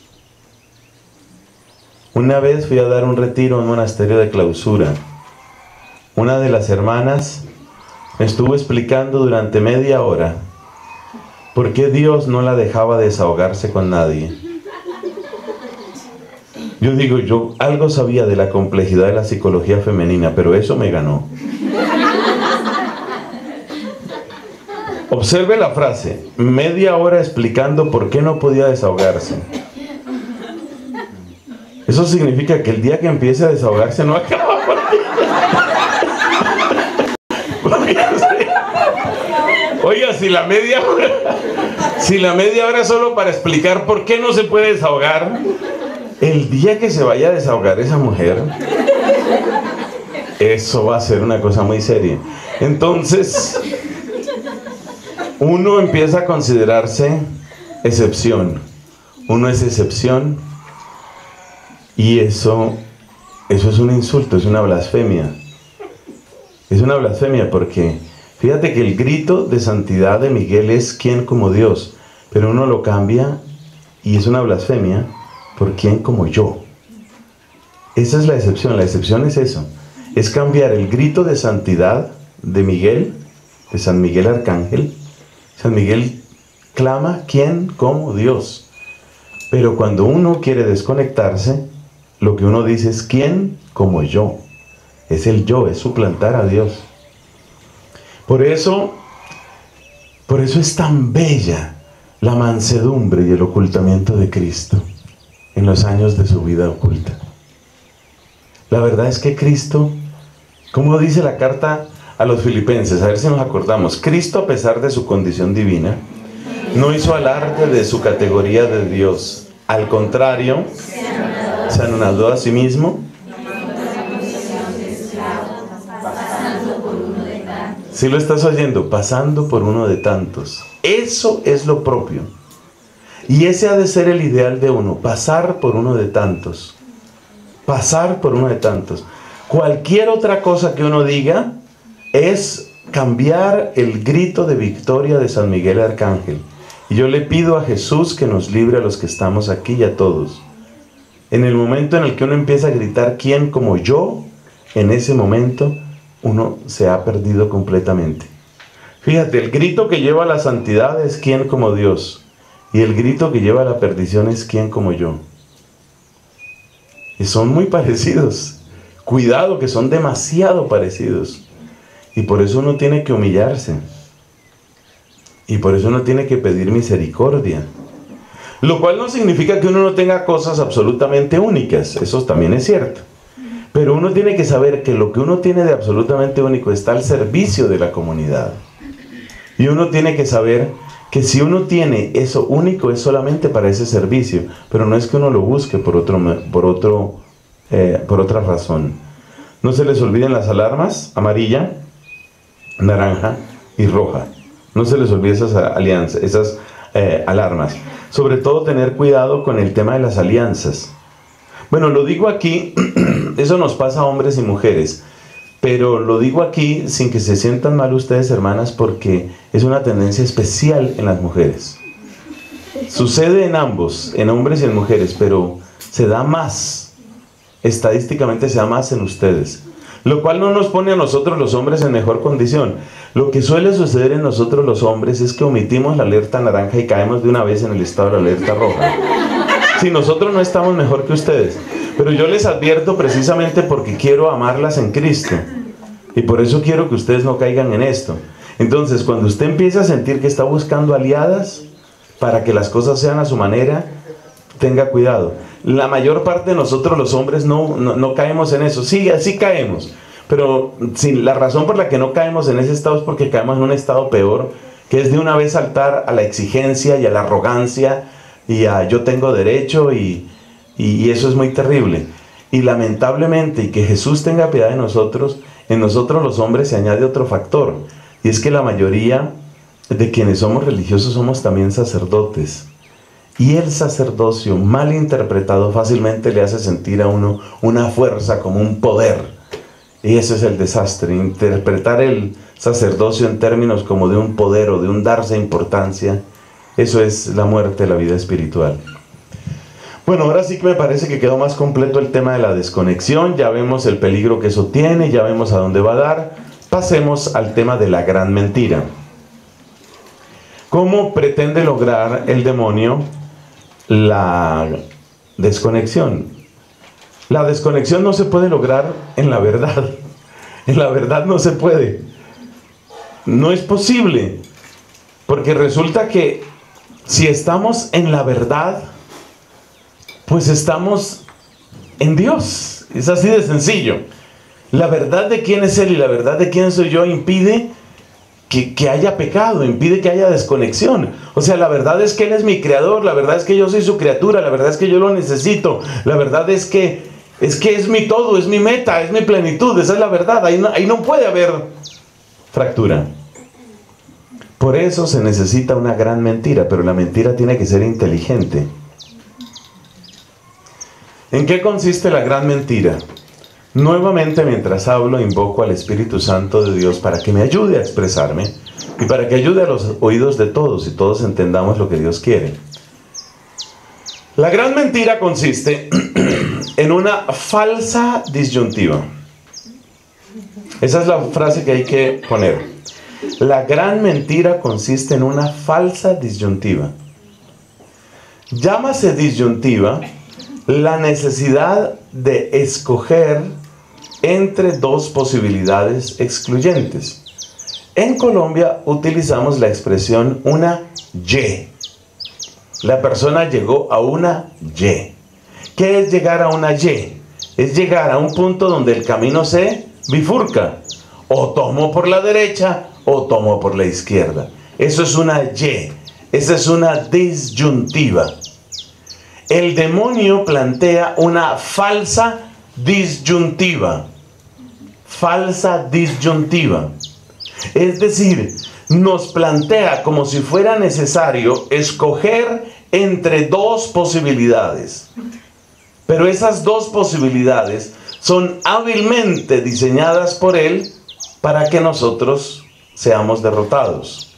Una vez fui a dar un retiro en un monasterio de clausura. Una de las hermanas me estuvo explicando durante media hora por qué Dios no la dejaba desahogarse con nadie. Yo digo, yo algo sabía de la complejidad de la psicología femenina, pero eso me ganó. Observe la frase, media hora explicando por qué no podía desahogarse. Eso significa que el día que empiece a desahogarse no acaba. Oiga, si la media hora es solo para explicar por qué no se puede desahogar, el día que se vaya a desahogar esa mujer, eso va a ser una cosa muy seria. Entonces, uno empieza a considerarse excepción. Uno es excepción y eso es un insulto, es una blasfemia. Es una blasfemia porque fíjate que el grito de santidad de Miguel es ¿quién como Dios? Pero uno lo cambia y es una blasfemia por ¿quién como yo? Esa es la excepción es eso. Es cambiar el grito de santidad de Miguel, de San Miguel Arcángel. San Miguel clama ¿quién como Dios? Pero cuando uno quiere desconectarse, lo que uno dice es ¿quién como yo? Es el yo, es suplantar a Dios. Por eso es tan bella la mansedumbre y el ocultamiento de Cristo en los años de su vida oculta. La verdad es que Cristo, como dice la carta a los filipenses, a ver si nos acordamos, Cristo, a pesar de su condición divina, no hizo alarde de su categoría de Dios. Al contrario, se anonadó a sí mismo. Si lo estás oyendo, pasando por uno de tantos. Eso es lo propio. Y ese ha de ser el ideal de uno, pasar por uno de tantos. Pasar por uno de tantos. Cualquier otra cosa que uno diga es cambiar el grito de victoria de San Miguel Arcángel. Y yo le pido a Jesús que nos libre a los que estamos aquí y a todos. En el momento en el que uno empieza a gritar ¿quién como yo? En ese momento uno se ha perdido completamente. Fíjate, el grito que lleva a la santidad es ¿quién como Dios? Y el grito que lleva a la perdición es ¿quién como yo? Y son muy parecidos. Cuidado, que son demasiado parecidos. Y por eso uno tiene que humillarse. Y por eso uno tiene que pedir misericordia. Lo cual no significa que uno no tenga cosas absolutamente únicas. Eso también es cierto. Pero uno tiene que saber que lo que uno tiene de absolutamente único está al servicio de la comunidad. Y uno tiene que saber que si uno tiene eso único es solamente para ese servicio, pero no es que uno lo busque por otra razón. No se les olviden las alarmas: amarilla, naranja y roja. No se les olvide esas alianzas, esas alarmas. Sobre todo tener cuidado con el tema de las alianzas. Bueno, lo digo aquí, eso nos pasa a hombres y mujeres, pero lo digo aquí sin que se sientan mal ustedes, hermanas, porque es una tendencia especial en las mujeres. Sucede en ambos, en hombres y en mujeres, pero se da más, estadísticamente se da más en ustedes. Lo cual no nos pone a nosotros los hombres en mejor condición. Lo que suele suceder en nosotros los hombres es que omitimos la alerta naranja y caemos de una vez en el estado de la alerta roja. Si nosotros no estamos mejor que ustedes. Pero yo les advierto precisamente porque quiero amarlas en Cristo. Y por eso quiero que ustedes no caigan en esto. Entonces, cuando usted empiece a sentir que está buscando aliadas para que las cosas sean a su manera, tenga cuidado. La mayor parte de nosotros los hombres no caemos en eso. Sí, así caemos. Pero la razón por la que no caemos en ese estado es porque caemos en un estado peor, que es de una vez saltar a la exigencia y a la arrogancia y a yo tengo derecho y eso es muy terrible. Y lamentablemente, y que Jesús tenga piedad de nosotros, en nosotros los hombres se añade otro factor, y es que la mayoría de quienes somos religiosos somos también sacerdotes. Y el sacerdocio mal interpretado fácilmente le hace sentir a uno una fuerza como un poder. Y eso es el desastre, interpretar el sacerdocio en términos como de un poder o de un darse importancia. Eso es la muerte de la vida espiritual. Bueno, ahora sí que me parece que quedó más completo el tema de la desconexión. Ya vemos el peligro que eso tiene, ya vemos a dónde va a dar. Pasemos al tema de la gran mentira. ¿Cómo pretende lograr el demonio la desconexión? La desconexión no se puede lograr en la verdad. En la verdad no se puede. No es posible. Porque resulta que si estamos en la verdad, pues estamos en Dios. Es así de sencillo. La verdad de quién es Él y la verdad de quién soy yo impide que haya pecado, impide que haya desconexión. O sea, la verdad es que Él es mi creador, la verdad es que yo soy su criatura, la verdad es que yo lo necesito, la verdad es que es mi todo, es mi meta, es mi plenitud, esa es la verdad. Ahí no puede haber fractura. Por eso se necesita una gran mentira, pero la mentira tiene que ser inteligente. ¿En qué consiste la gran mentira? Nuevamente, mientras hablo, invoco al Espíritu Santo de Dios para que me ayude a expresarme y para que ayude a los oídos de todos y todos entendamos lo que Dios quiere. La gran mentira consiste en una falsa disyuntiva. Esa es la frase que hay que poner. La gran mentira consiste en una falsa disyuntiva. Llámase disyuntiva la necesidad de escoger entre dos posibilidades excluyentes. En Colombia utilizamos la expresión una Y. La persona llegó a una Y. ¿Qué es llegar a una Y? Es llegar a un punto donde el camino se bifurca. O tomo por la derecha o tomo por la izquierda. Eso es una Y. Esa es una disyuntiva. El demonio plantea una falsa disyuntiva. Falsa disyuntiva. Es decir, nos plantea como si fuera necesario escoger entre dos posibilidades. Pero esas dos posibilidades son hábilmente diseñadas por él para que nosotros seamos derrotados.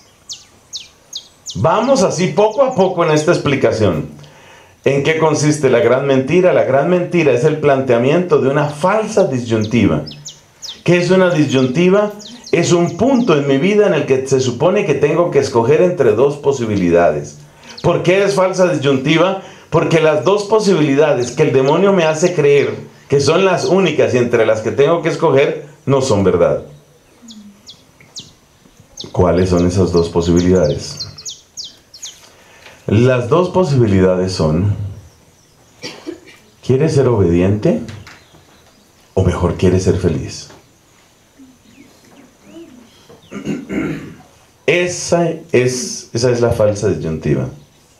Vamos así poco a poco en esta explicación. ¿En qué consiste la gran mentira? La gran mentira es el planteamiento de una falsa disyuntiva. ¿Qué es una disyuntiva? Es un punto en mi vida en el que se supone que tengo que escoger entre dos posibilidades. ¿Por qué es falsa disyuntiva? Porque las dos posibilidades que el demonio me hace creer que son las únicas y entre las que tengo que escoger no son verdad. ¿Cuáles son esas dos posibilidades? Las dos posibilidades son: ¿quieres ser obediente? mejor quiere ser feliz. Esa es la falsa disyuntiva.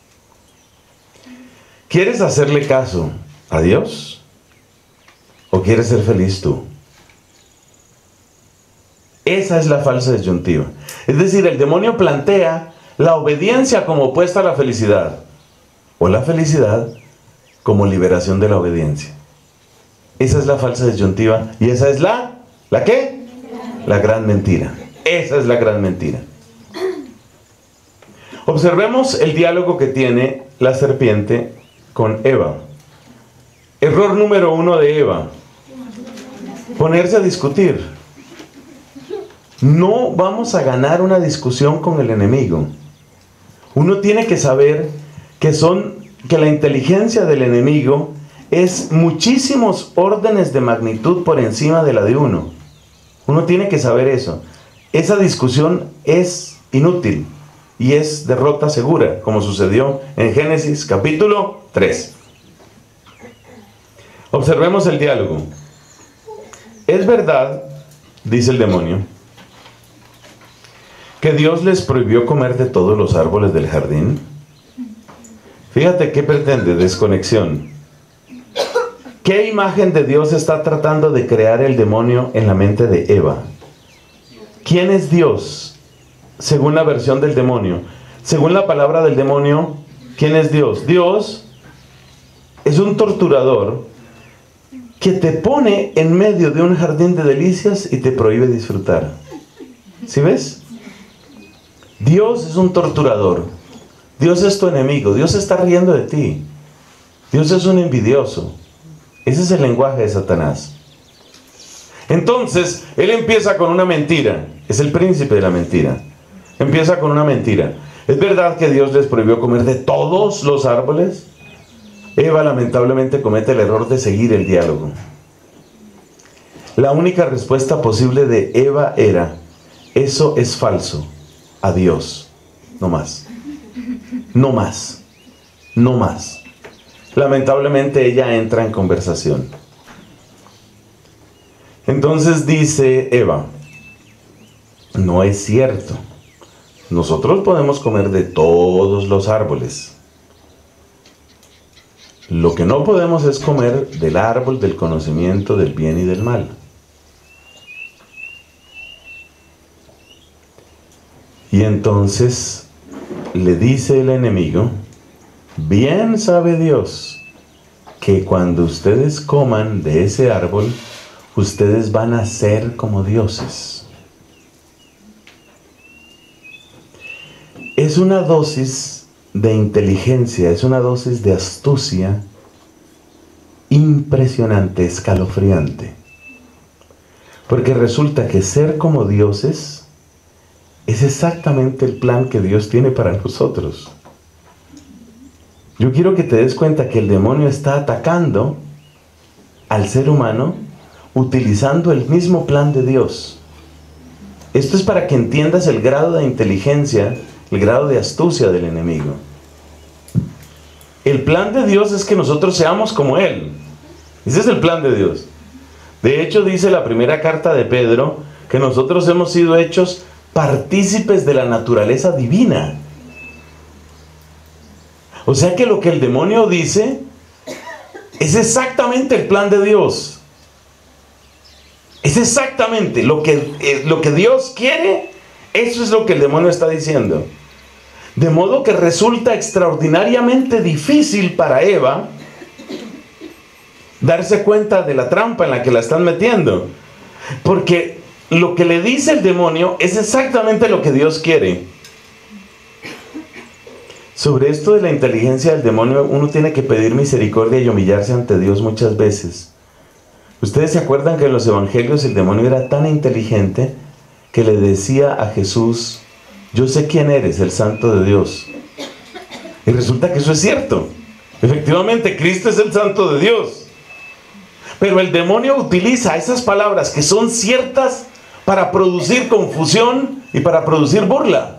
¿Quieres hacerle caso a Dios o quieres ser feliz tú? Esa es la falsa disyuntiva. Es decir, el demonio plantea la obediencia como opuesta a la felicidad, o la felicidad como liberación de la obediencia. Esa es la falsa disyuntiva, y esa es ¿la qué? La gran mentira. Esa es la gran mentira. Observemos el diálogo que tiene la serpiente con Eva. Error número 1 de Eva: ponerse a discutir. No vamos a ganar una discusión con el enemigo. Uno tiene que saber que la inteligencia del enemigo es muchísimos órdenes de magnitud por encima de la de uno. Uno tiene que saber eso. Esa discusión es inútil y es derrota segura, como sucedió en Génesis capítulo 3. Observemos el diálogo. Es verdad, dice el demonio, que Dios les prohibió comer de todos los árboles del jardín. Fíjate qué pretende: desconexión. ¿Qué imagen de Dios está tratando de crear el demonio en la mente de Eva? ¿Quién es Dios? Según la versión del demonio, según la palabra del demonio, ¿quién es Dios? Dios es un torturador que te pone en medio de un jardín de delicias y te prohíbe disfrutar. ¿Sí ves? Dios es un torturador. Dios es tu enemigo. Dios se está riendo de ti. Dios es un envidioso. Ese es el lenguaje de Satanás. Entonces, él empieza con una mentira. Es el príncipe de la mentira. Empieza con una mentira. ¿Es verdad que Dios les prohibió comer de todos los árboles? Eva lamentablemente comete el error de seguir el diálogo. La única respuesta posible de Eva era: eso es falso. A Dios. No más. No más. No más. Lamentablemente ella entra en conversación. Entonces dice Eva: no es cierto. Nosotros podemos comer de todos los árboles. Lo que no podemos es comer del árbol del conocimiento del bien y del mal. Y entonces le dice el enemigo: bien sabe Dios que cuando ustedes coman de ese árbol, ustedes van a ser como dioses. Es una dosis de inteligencia, es una dosis de astucia impresionante, escalofriante. Porque resulta que ser como dioses es exactamente el plan que Dios tiene para nosotros. Yo quiero que te des cuenta que el demonio está atacando al ser humano utilizando el mismo plan de Dios. Esto es para que entiendas el grado de inteligencia, el grado de astucia del enemigo. El plan de Dios es que nosotros seamos como Él. Ese es el plan de Dios. De hecho, dice la primera carta de Pedro que nosotros hemos sido hechos partícipes de la naturaleza divina. O sea que lo que el demonio dice es exactamente el plan de Dios. Es exactamente lo que Dios quiere. Eso es lo que el demonio está diciendo. De modo que resulta extraordinariamente difícil para Eva darse cuenta de la trampa en la que la están metiendo. Porque lo que le dice el demonio es exactamente lo que Dios quiere. Sobre esto de la inteligencia del demonio, uno tiene que pedir misericordia y humillarse ante Dios muchas veces. Ustedes se acuerdan que en los evangelios el demonio era tan inteligente que le decía a Jesús: yo sé quién eres, el Santo de Dios. Y resulta que eso es cierto. Efectivamente, Cristo es el Santo de Dios. Pero el demonio utiliza esas palabras que son ciertas para producir confusión y para producir burla.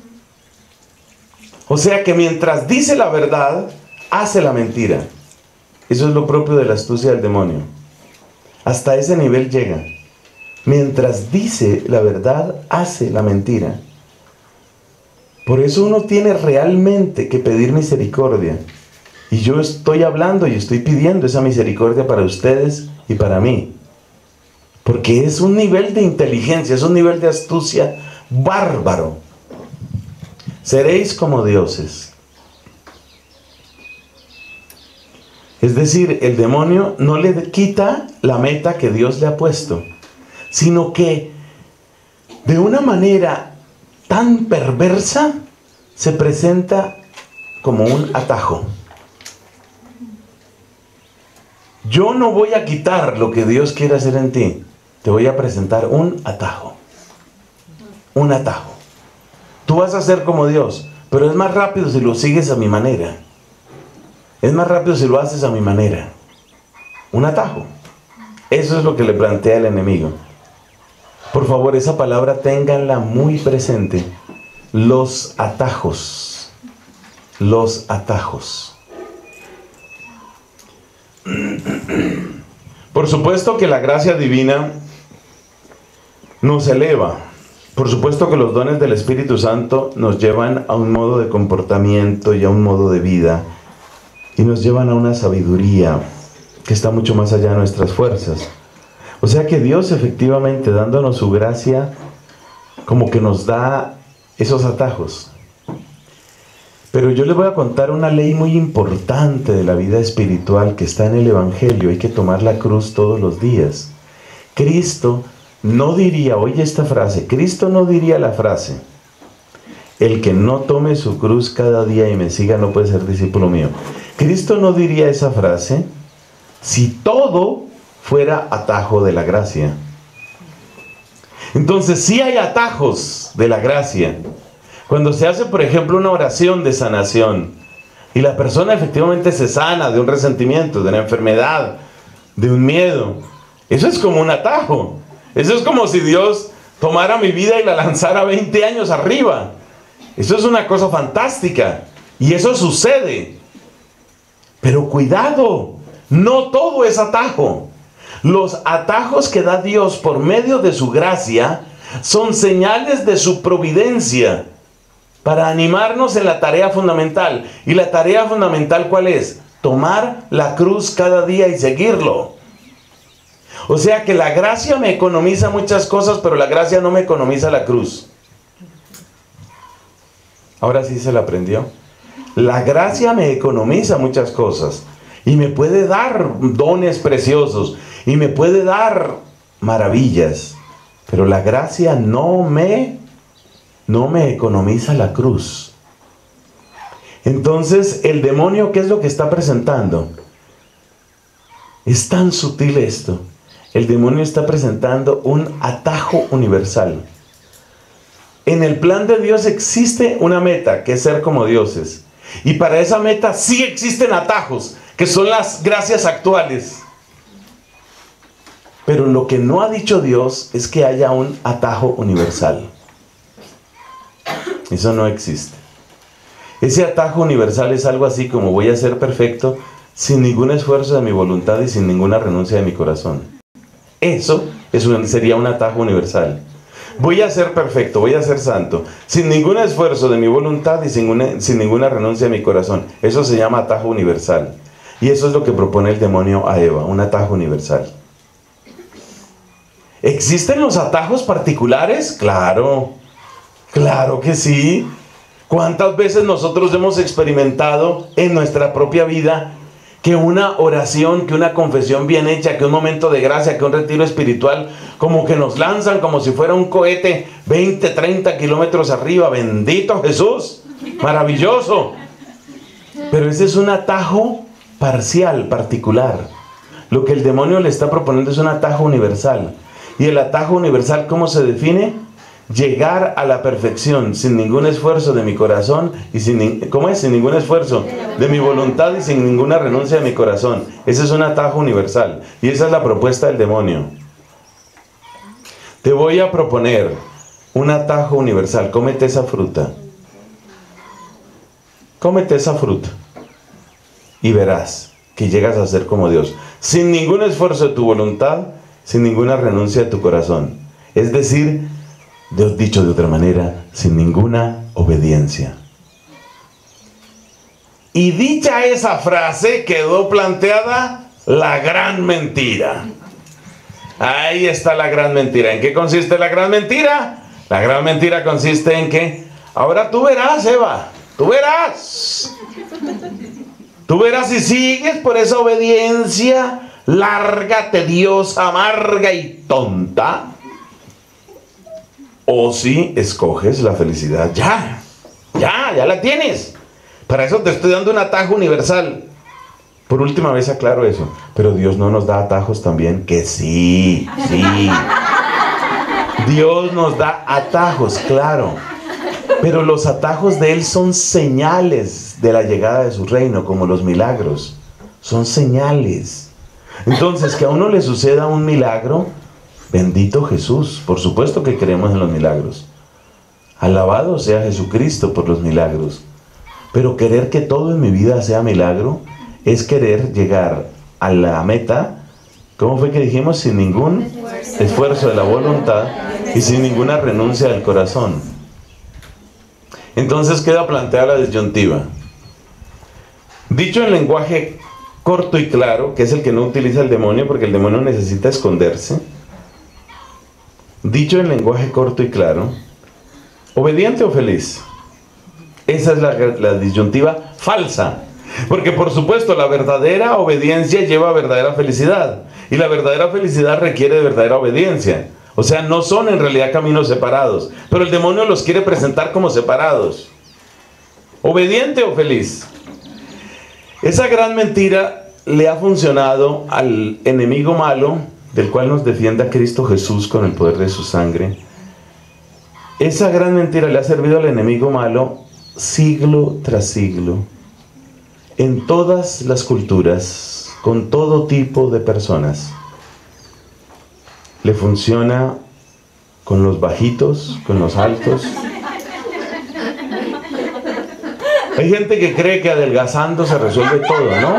O sea que mientras dice la verdad, hace la mentira. Eso es lo propio de la astucia del demonio. Hasta ese nivel llega. Mientras dice la verdad, hace la mentira. Por eso uno tiene realmente que pedir misericordia. Y yo estoy hablando y estoy pidiendo esa misericordia para ustedes y para mí. Porque es un nivel de inteligencia, es un nivel de astucia bárbaro. Seréis como dioses. Es decir, el demonio no le quita la meta que Dios le ha puesto, sino que de una manera tan perversa se presenta como un atajo. Yo no voy a quitar lo que Dios quiere hacer en ti, te voy a presentar un atajo. Un atajo. Tú vas a ser como Dios, pero es más rápido si lo sigues a mi manera. Es más rápido si lo haces a mi manera. Un atajo. Eso es lo que le plantea el enemigo. Por favor, esa palabra ténganla muy presente. Los atajos. Los atajos. Por supuesto que la gracia divina nos eleva. Por supuesto que los dones del Espíritu Santo nos llevan a un modo de comportamiento y a un modo de vida. Y nos llevan a una sabiduría que está mucho más allá de nuestras fuerzas. O sea que Dios efectivamente, dándonos su gracia, como que nos da esos atajos. Pero yo les voy a contar una ley muy importante de la vida espiritual que está en el Evangelio. Hay que tomar la cruz todos los días. Cristo no diría, oye esta frase, Cristo no diría la frase: el que no tome su cruz cada día y me siga no puede ser discípulo mío. Cristo no diría esa frase si todo fuera atajo de la gracia. Entonces sí hay atajos de la gracia. Cuando se hace, por ejemplo, una oración de sanación y la persona efectivamente se sana de un resentimiento, de una enfermedad, de un miedo, eso es como un atajo. Eso es como si Dios tomara mi vida y la lanzara 20 años arriba. Eso es una cosa fantástica y eso sucede. Pero cuidado, no todo es atajo. Los atajos que da Dios por medio de su gracia son señales de su providencia para animarnos en la tarea fundamental. ¿Y la tarea fundamental cuál es? Tomar la cruz cada día y seguirlo. O sea que la gracia me economiza muchas cosas, pero la gracia no me economiza la cruz. Ahora sí se la aprendió. La gracia me economiza muchas cosas y me puede dar dones preciosos y me puede dar maravillas, pero la gracia no me economiza la cruz. Entonces el demonio, ¿qué es lo que está presentando? Es tan sutil esto. El demonio está presentando un atajo universal. En el plan de Dios existe una meta, que es ser como dioses. Y para esa meta sí existen atajos, que son las gracias actuales. Pero lo que no ha dicho Dios es que haya un atajo universal. Eso no existe. Ese atajo universal es algo así como: voy a ser perfecto sin ningún esfuerzo de mi voluntad y sin ninguna renuncia de mi corazón. Eso sería un atajo universal. Voy a ser perfecto, voy a ser santo, sin ningún esfuerzo de mi voluntad y sin ninguna renuncia de mi corazón. Eso se llama atajo universal. Y eso es lo que propone el demonio a Eva, un atajo universal. ¿Existen los atajos particulares? Claro, claro que sí. ¿Cuántas veces nosotros hemos experimentado en nuestra propia vida que una oración, que una confesión bien hecha, que un momento de gracia, que un retiro espiritual, como que nos lanzan como si fuera un cohete 20, 30 kilómetros arriba? Bendito Jesús, maravilloso. Pero ese es un atajo parcial, particular. Lo que el demonio le está proponiendo es un atajo universal. Y el atajo universal, ¿cómo se define? Llegar a la perfección sin ningún esfuerzo de mi corazón y sin ningún esfuerzo de mi voluntad y sin ninguna renuncia de mi corazón. Ese es un atajo universal y esa es la propuesta del demonio. Te voy a proponer un atajo universal: cómete esa fruta. Cómete esa fruta y verás que llegas a ser como Dios, sin ningún esfuerzo de tu voluntad sin ninguna renuncia de tu corazón. Es decir, dicho de otra manera, sin ninguna obediencia. Y dicha esa frase, quedó planteada la gran mentira. Ahí está la gran mentira. ¿En qué consiste la gran mentira? La gran mentira consiste en que, ahora tú verás, Eva, tú verás. Tú verás si sigues por esa obediencia larga, tediosa, amarga y tonta, o si escoges la felicidad. Ya la tienes. Para eso te estoy dando un atajo universal. Por última vez aclaro eso. Pero Dios no nos da atajos también. Que sí. Dios nos da atajos, claro. Pero los atajos de Él son señales de la llegada de su reino, como los milagros. Son señales. Entonces, que a uno le suceda un milagro, bendito Jesús. Por supuesto que creemos en los milagros. Alabado sea Jesucristo por los milagros. Pero querer que todo en mi vida sea milagro es querer llegar a la meta, ¿cómo fue que dijimos? Sin ningún esfuerzo de la voluntad y sin ninguna renuncia del corazón. Entonces queda planteada la disyuntiva. Dicho en lenguaje corto y claro, que es el que no utiliza el demonio, porque el demonio necesita esconderse. Dicho en lenguaje corto y claro, ¿obediente o feliz? Esa es la disyuntiva falsa. Porque por supuesto la verdadera obediencia lleva a verdadera felicidad. Y la verdadera felicidad requiere de verdadera obediencia. O sea, no son en realidad caminos separados. Pero el demonio los quiere presentar como separados. ¿Obediente o feliz? Esa gran mentira le ha funcionado al enemigo malo, del cual nos defiende a Cristo Jesús con el poder de su sangre. Esa gran mentira le ha servido al enemigo malo siglo tras siglo, en todas las culturas, con todo tipo de personas. Le funciona con los bajitos, con los altos. Hay gente que cree que adelgazando se resuelve todo, ¿no?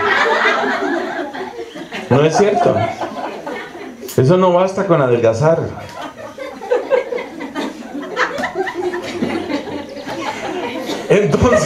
No es cierto. Eso no basta con adelgazar. Entonces,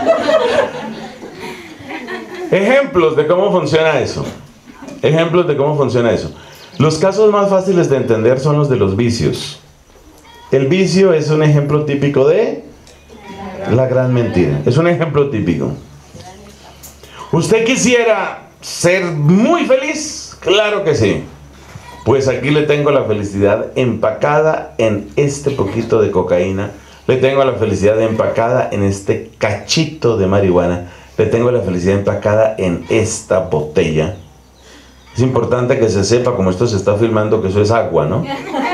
ejemplos de cómo funciona eso. Ejemplos de cómo funciona eso. Los casos más fáciles de entender son los de los vicios. El vicio es un ejemplo típico de la gran mentira. Es un ejemplo típico. ¿Usted quisiera ser muy feliz? Claro que sí. Pues aquí le tengo la felicidad empacada en este poquito de cocaína. Le tengo la felicidad empacada en este cachito de marihuana. Le tengo la felicidad empacada en esta botella. Es importante que se sepa, como esto se está filmando, que eso es agua, ¿no?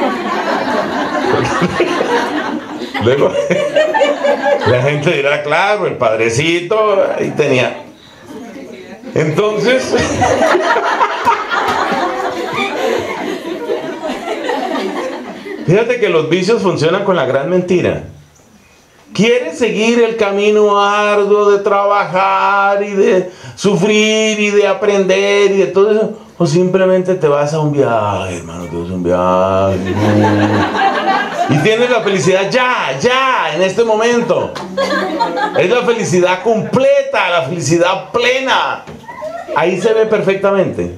Luego la gente dirá, claro, el padrecito ahí tenía. Entonces fíjate que los vicios funcionan con la gran mentira. ¿Quieres seguir el camino arduo de trabajar y de sufrir y de aprender y de todo eso? ¿O simplemente te vas a un viaje, hermano? Te vas a un viaje. Y tienes la felicidad ya, en este momento. Es la felicidad completa, la felicidad plena. Ahí se ve perfectamente.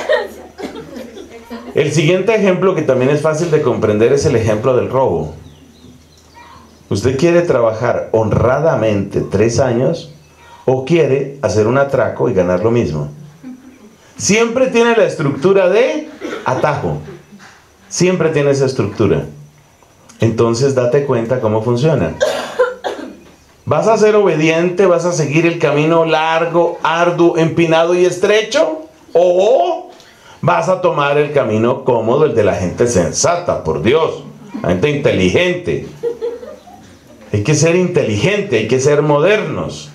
El siguiente ejemplo, que también es fácil de comprender, es el ejemplo del robo. ¿Usted quiere trabajar honradamente 3 años o quiere hacer un atraco y ganar lo mismo? Siempre tiene la estructura de atajo. Siempre tiene esa estructura. Entonces date cuenta cómo funciona. ¿Vas a ser obediente? ¿Vas a seguir el camino largo, arduo, empinado y estrecho? ¿O vas a tomar el camino cómodo, el de la gente sensata? Por Dios, la gente inteligente. Hay que ser inteligente, hay que ser modernos.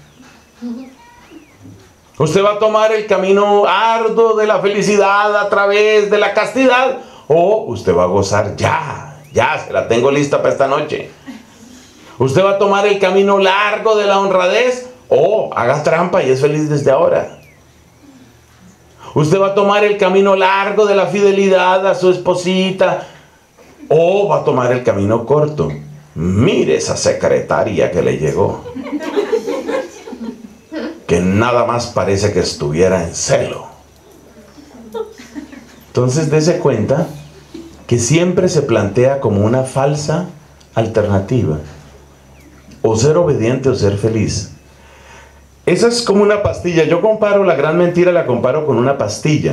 ¿Usted va a tomar el camino arduo de la felicidad a través de la castidad? ¿O usted va a gozar ya, se la tengo lista para esta noche? ¿Usted va a tomar el camino largo de la honradez? ¿O haga trampa y es feliz desde ahora? Usted va a tomar el camino largo de la fidelidad a su esposita, o va a tomar el camino corto. Mire esa secretaria que le llegó, que nada más parece que estuviera en celo. Entonces dése cuenta que siempre se plantea como una falsa alternativa: o ser obediente o ser feliz. Esa es como una pastilla. Yo comparo la gran mentira, la comparo con una pastilla.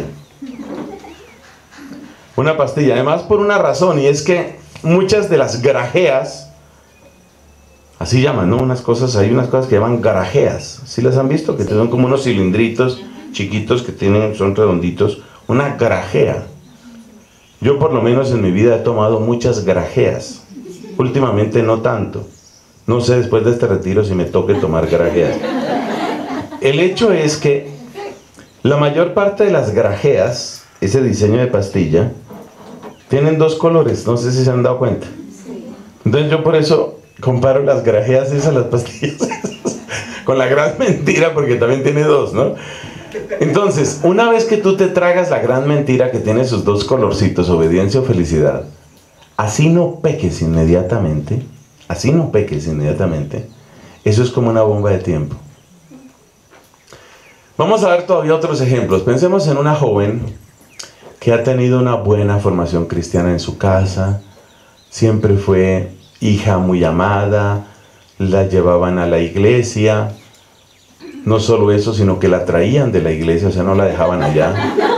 Una pastilla, además por una razón, y es que muchas de las grajeas, así llaman, ¿no? Hay unas cosas que llaman grajeas. ¿Sí las han visto? Que son como unos cilindritos chiquitos que son redonditos. Una grajea. Yo por lo menos en mi vida he tomado muchas grajeas. Últimamente no tanto. No sé después de este retiro si me toque tomar grajeas. El hecho es que la mayor parte de las grajeas, ese diseño de pastilla, tienen dos colores. No sé si se han dado cuenta. Entonces yo por eso comparo las grajeas esas, las pastillas esas, con la gran mentira, porque también tiene dos, ¿no? Entonces, una vez que tú te tragas la gran mentira que tiene sus dos colorcitos, obediencia o felicidad, así no peques inmediatamente, eso es como una bomba de tiempo. Vamos a ver todavía otros ejemplos. Pensemos en una joven que ha tenido una buena formación cristiana en su casa, siempre fue hija muy amada, la llevaban a la iglesia. No solo eso, sino que la traían de la iglesia, o sea, no la dejaban allá.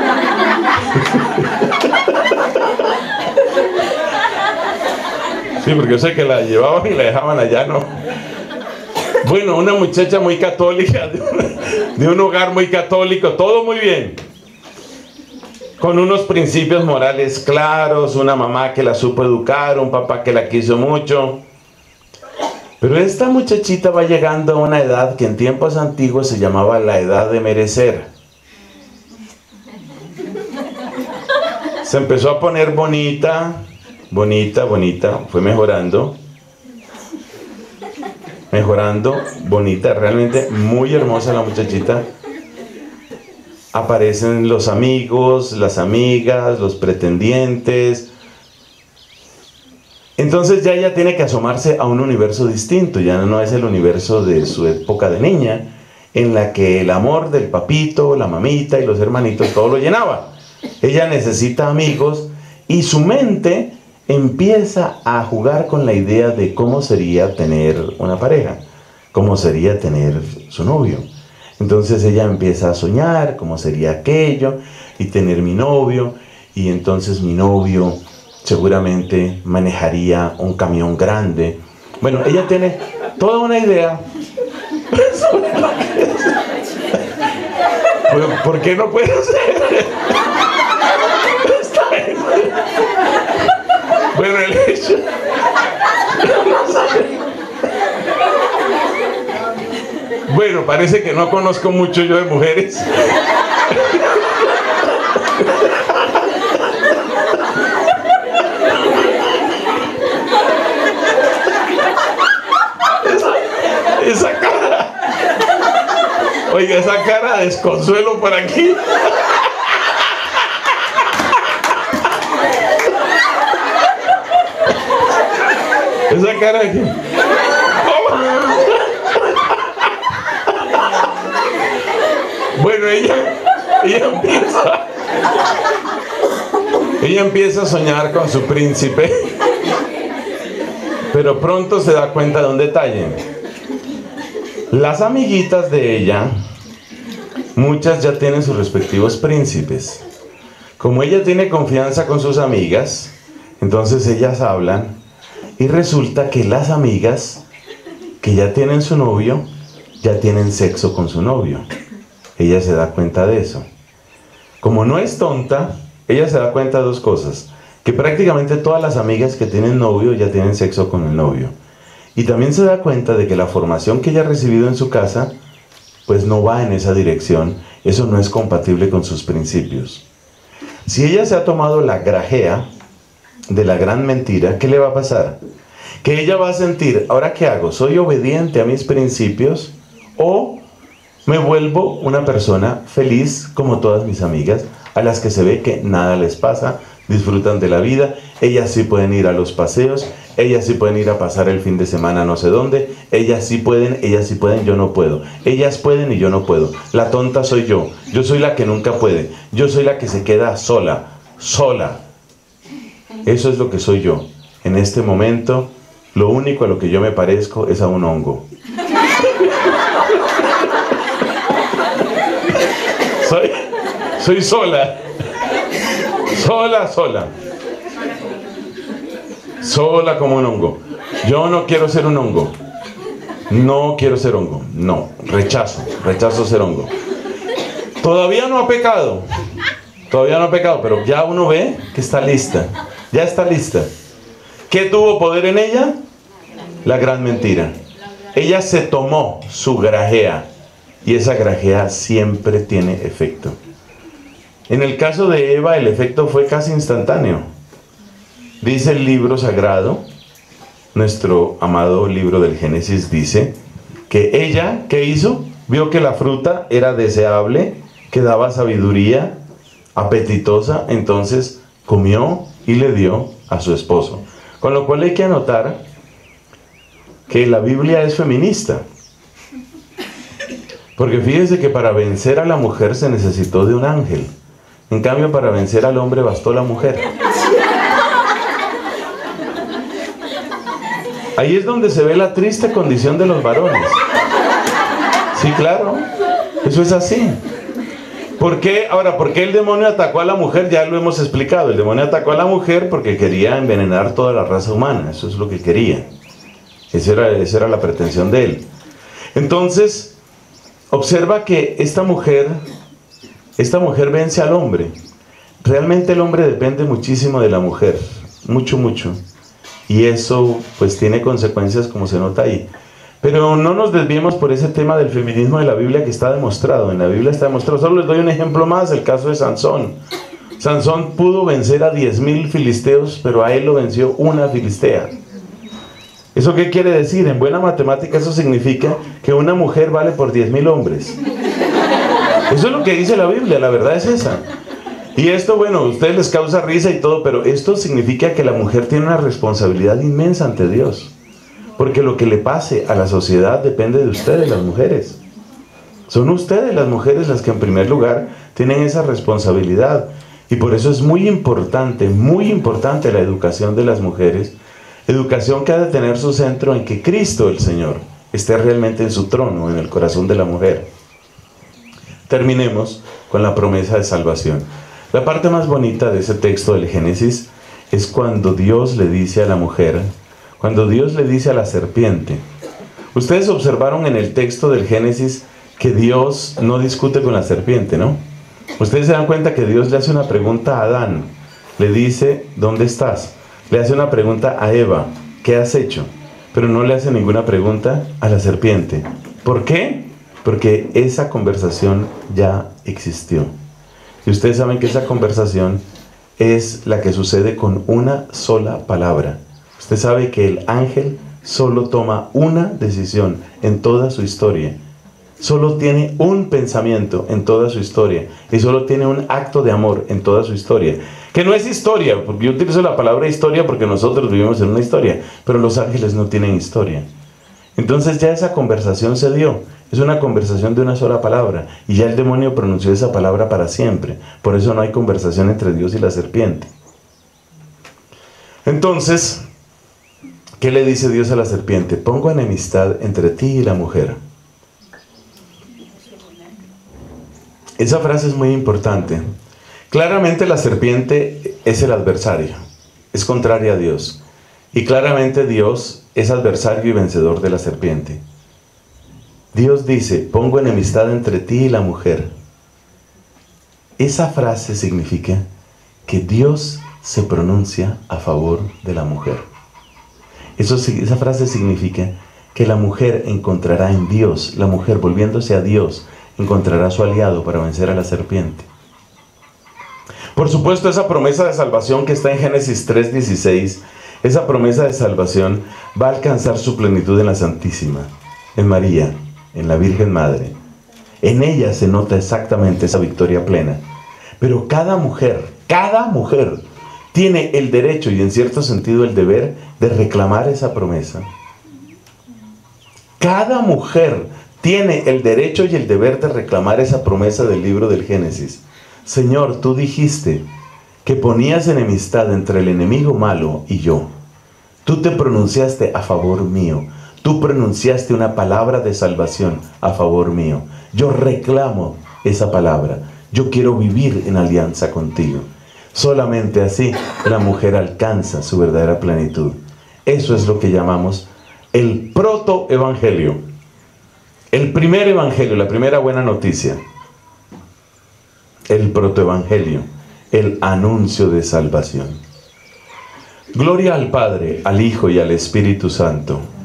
Sí, porque yo sé que la llevaban y la dejaban allá, ¿no? Bueno, una muchacha muy católica, de un hogar muy católico, todo muy bien. Con unos principios morales claros, una mamá que la supo educar, un papá que la quiso mucho. Pero esta muchachita va llegando a una edad que en tiempos antiguos se llamaba la edad de merecer. Se empezó a poner bonita, fue mejorando, bonita, realmente muy hermosa la muchachita. Aparecen los amigos, las amigas, los pretendientes. Entonces ya ella tiene que asomarse a un universo distinto. Ya no es el universo de su época de niña, en la que el amor del papito, la mamita y los hermanitos todo lo llenaba. Ella necesita amigos y su mente empieza a jugar con la idea de cómo sería tener una pareja, cómo sería tener su novio. Entonces ella empieza a soñar cómo sería aquello y tener mi novio, y entonces mi novio seguramente manejaría un camión grande. Bueno, ella tiene toda una idea sobre lo que es. ¿Por qué no puede ser? Bueno, el hecho... Bueno, parece que no conozco mucho yo de mujeres. Esa cara. Oiga, esa cara de desconsuelo por aquí. Esa cara de aquí. Bueno, ella empieza a soñar con su príncipe, pero pronto se da cuenta de un detalle. Las amiguitas de ella, muchas ya tienen sus respectivos príncipes. Como ella tiene confianza con sus amigas, entonces ellas hablan y resulta que las amigas que ya tienen su novio, ya tienen sexo con su novio. Ella se da cuenta de eso. Como no es tonta, ella se da cuenta de dos cosas: que prácticamente todas las amigas que tienen novio ya tienen sexo con el novio. Y también se da cuenta de que la formación que ella ha recibido en su casa, pues no va en esa dirección. Eso no es compatible con sus principios. Si ella se ha tomado la grajea de la gran mentira, ¿qué le va a pasar? Que ella va a sentir, ¿ahora qué hago? ¿Soy obediente a mis principios o me vuelvo una persona feliz como todas mis amigas, a las que se ve que nada les pasa, disfrutan de la vida. Ellas sí pueden ir a los paseos, ellas sí pueden ir a pasar el fin de semana no sé dónde, ellas sí pueden, yo no puedo. Ellas pueden y yo no puedo. La tonta soy yo soy la que nunca puede, yo soy la que se queda sola. Eso es lo que soy yo. En este momento, lo único a lo que yo me parezco es a un hongo. Soy sola. Sola como un hongo. Yo no quiero ser un hongo. No quiero ser hongo. No, rechazo ser hongo. Todavía no ha pecado, pero ya uno ve que está lista. Ya está lista. ¿Qué tuvo poder en ella? La gran mentira. Ella se tomó su grajea, y esa grajea siempre tiene efecto. En el caso de Eva, el efecto fue casi instantáneo. Dice el libro sagrado, nuestro amado libro del Génesis, dice que ella, ¿qué hizo? Vio que la fruta era deseable, que daba sabiduría, apetitosa, entonces comió y le dio a su esposo. Con lo cual hay que anotar que la Biblia es feminista. Porque fíjense que para vencer a la mujer se necesitó de un ángel. En cambio, para vencer al hombre bastó la mujer. Ahí es donde se ve la triste condición de los varones. Sí, claro. Eso es así. ¿Por qué? Ahora, ¿por qué el demonio atacó a la mujer? Ya lo hemos explicado. El demonio atacó a la mujer porque quería envenenar toda la raza humana. Eso es lo que quería. Esa era la pretensión de él. Entonces, observa que esta mujer vence al hombre. Realmente el hombre depende muchísimo de la mujer. Mucho. Y eso pues tiene consecuencias, como se nota ahí. Pero no nos desviemos por ese tema del feminismo de la Biblia, que está demostrado. En la Biblia está demostrado. Solo les doy un ejemplo más, el caso de Sansón. Sansón pudo vencer a 10,000 filisteos, pero a él lo venció una filistea. ¿Eso qué quiere decir? En buena matemática eso significa que una mujer vale por 10,000 hombres. Eso es lo que dice la Biblia, la verdad es esa. Y esto, bueno, a ustedes les causa risa y todo, pero esto significa que la mujer tiene una responsabilidad inmensa ante Dios. Porque lo que le pase a la sociedad depende de ustedes, las mujeres. Son ustedes, las mujeres, las que en primer lugar tienen esa responsabilidad. Y por eso es muy importante la educación de las mujeres. Educación que ha de tener su centro en que Cristo, el Señor, esté realmente en su trono, en el corazón de la mujer. Terminemos con la promesa de salvación. La parte más bonita de ese texto del Génesis es cuando Dios le dice a la mujer, cuando Dios le dice a la serpiente. Ustedes observaron en el texto del Génesis que Dios no discute con la serpiente, ¿no? Ustedes se dan cuenta que Dios le hace una pregunta a Adán. Le dice, ¿dónde estás? Le hace una pregunta a Eva, ¿qué has hecho? Pero no le hace ninguna pregunta a la serpiente. ¿Por qué? Porque esa conversación ya existió. Y ustedes saben que esa conversación es la que sucede con una sola palabra. Usted sabe que el ángel solo toma una decisión en toda su historia. Solo tiene un pensamiento en toda su historia. Y solo tiene un acto de amor en toda su historia. Que no es historia, porque yo utilizo la palabra historia porque nosotros vivimos en una historia. Pero los ángeles no tienen historia. Entonces ya esa conversación se dio. Es una conversación de una sola palabra. Y ya el demonio pronunció esa palabra para siempre. Por eso no hay conversación entre Dios y la serpiente. Entonces, ¿qué le dice Dios a la serpiente? Pongo enemistad entre ti y la mujer. Esa frase es muy importante. Claramente la serpiente es el adversario. Es contraria a Dios. Y claramente Dios es adversario y vencedor de la serpiente. Dios dice, pongo enemistad entre ti y la mujer. Esa frase significa que Dios se pronuncia a favor de la mujer. Esa frase significa que la mujer encontrará en Dios, la mujer volviéndose a Dios, encontrará su aliado para vencer a la serpiente. Por supuesto, esa promesa de salvación que está en Génesis 3:16, esa promesa de salvación va a alcanzar su plenitud en la Santísima, en María, en la Virgen Madre. En ella se nota exactamente esa victoria plena. Pero cada mujer tiene el derecho y en cierto sentido el deber de reclamar esa promesa. Cada mujer tiene el derecho y el deber de reclamar esa promesa del libro del Génesis. Señor, tú dijiste que ponías enemistad entre el enemigo malo y yo. Tú te pronunciaste a favor mío. Tú pronunciaste una palabra de salvación a favor mío. Yo reclamo esa palabra. Yo quiero vivir en alianza contigo. Solamente así la mujer alcanza su verdadera plenitud. Eso es lo que llamamos el protoevangelio. El primer evangelio, la primera buena noticia. El protoevangelio, el anuncio de salvación. Gloria al Padre, al Hijo y al Espíritu Santo.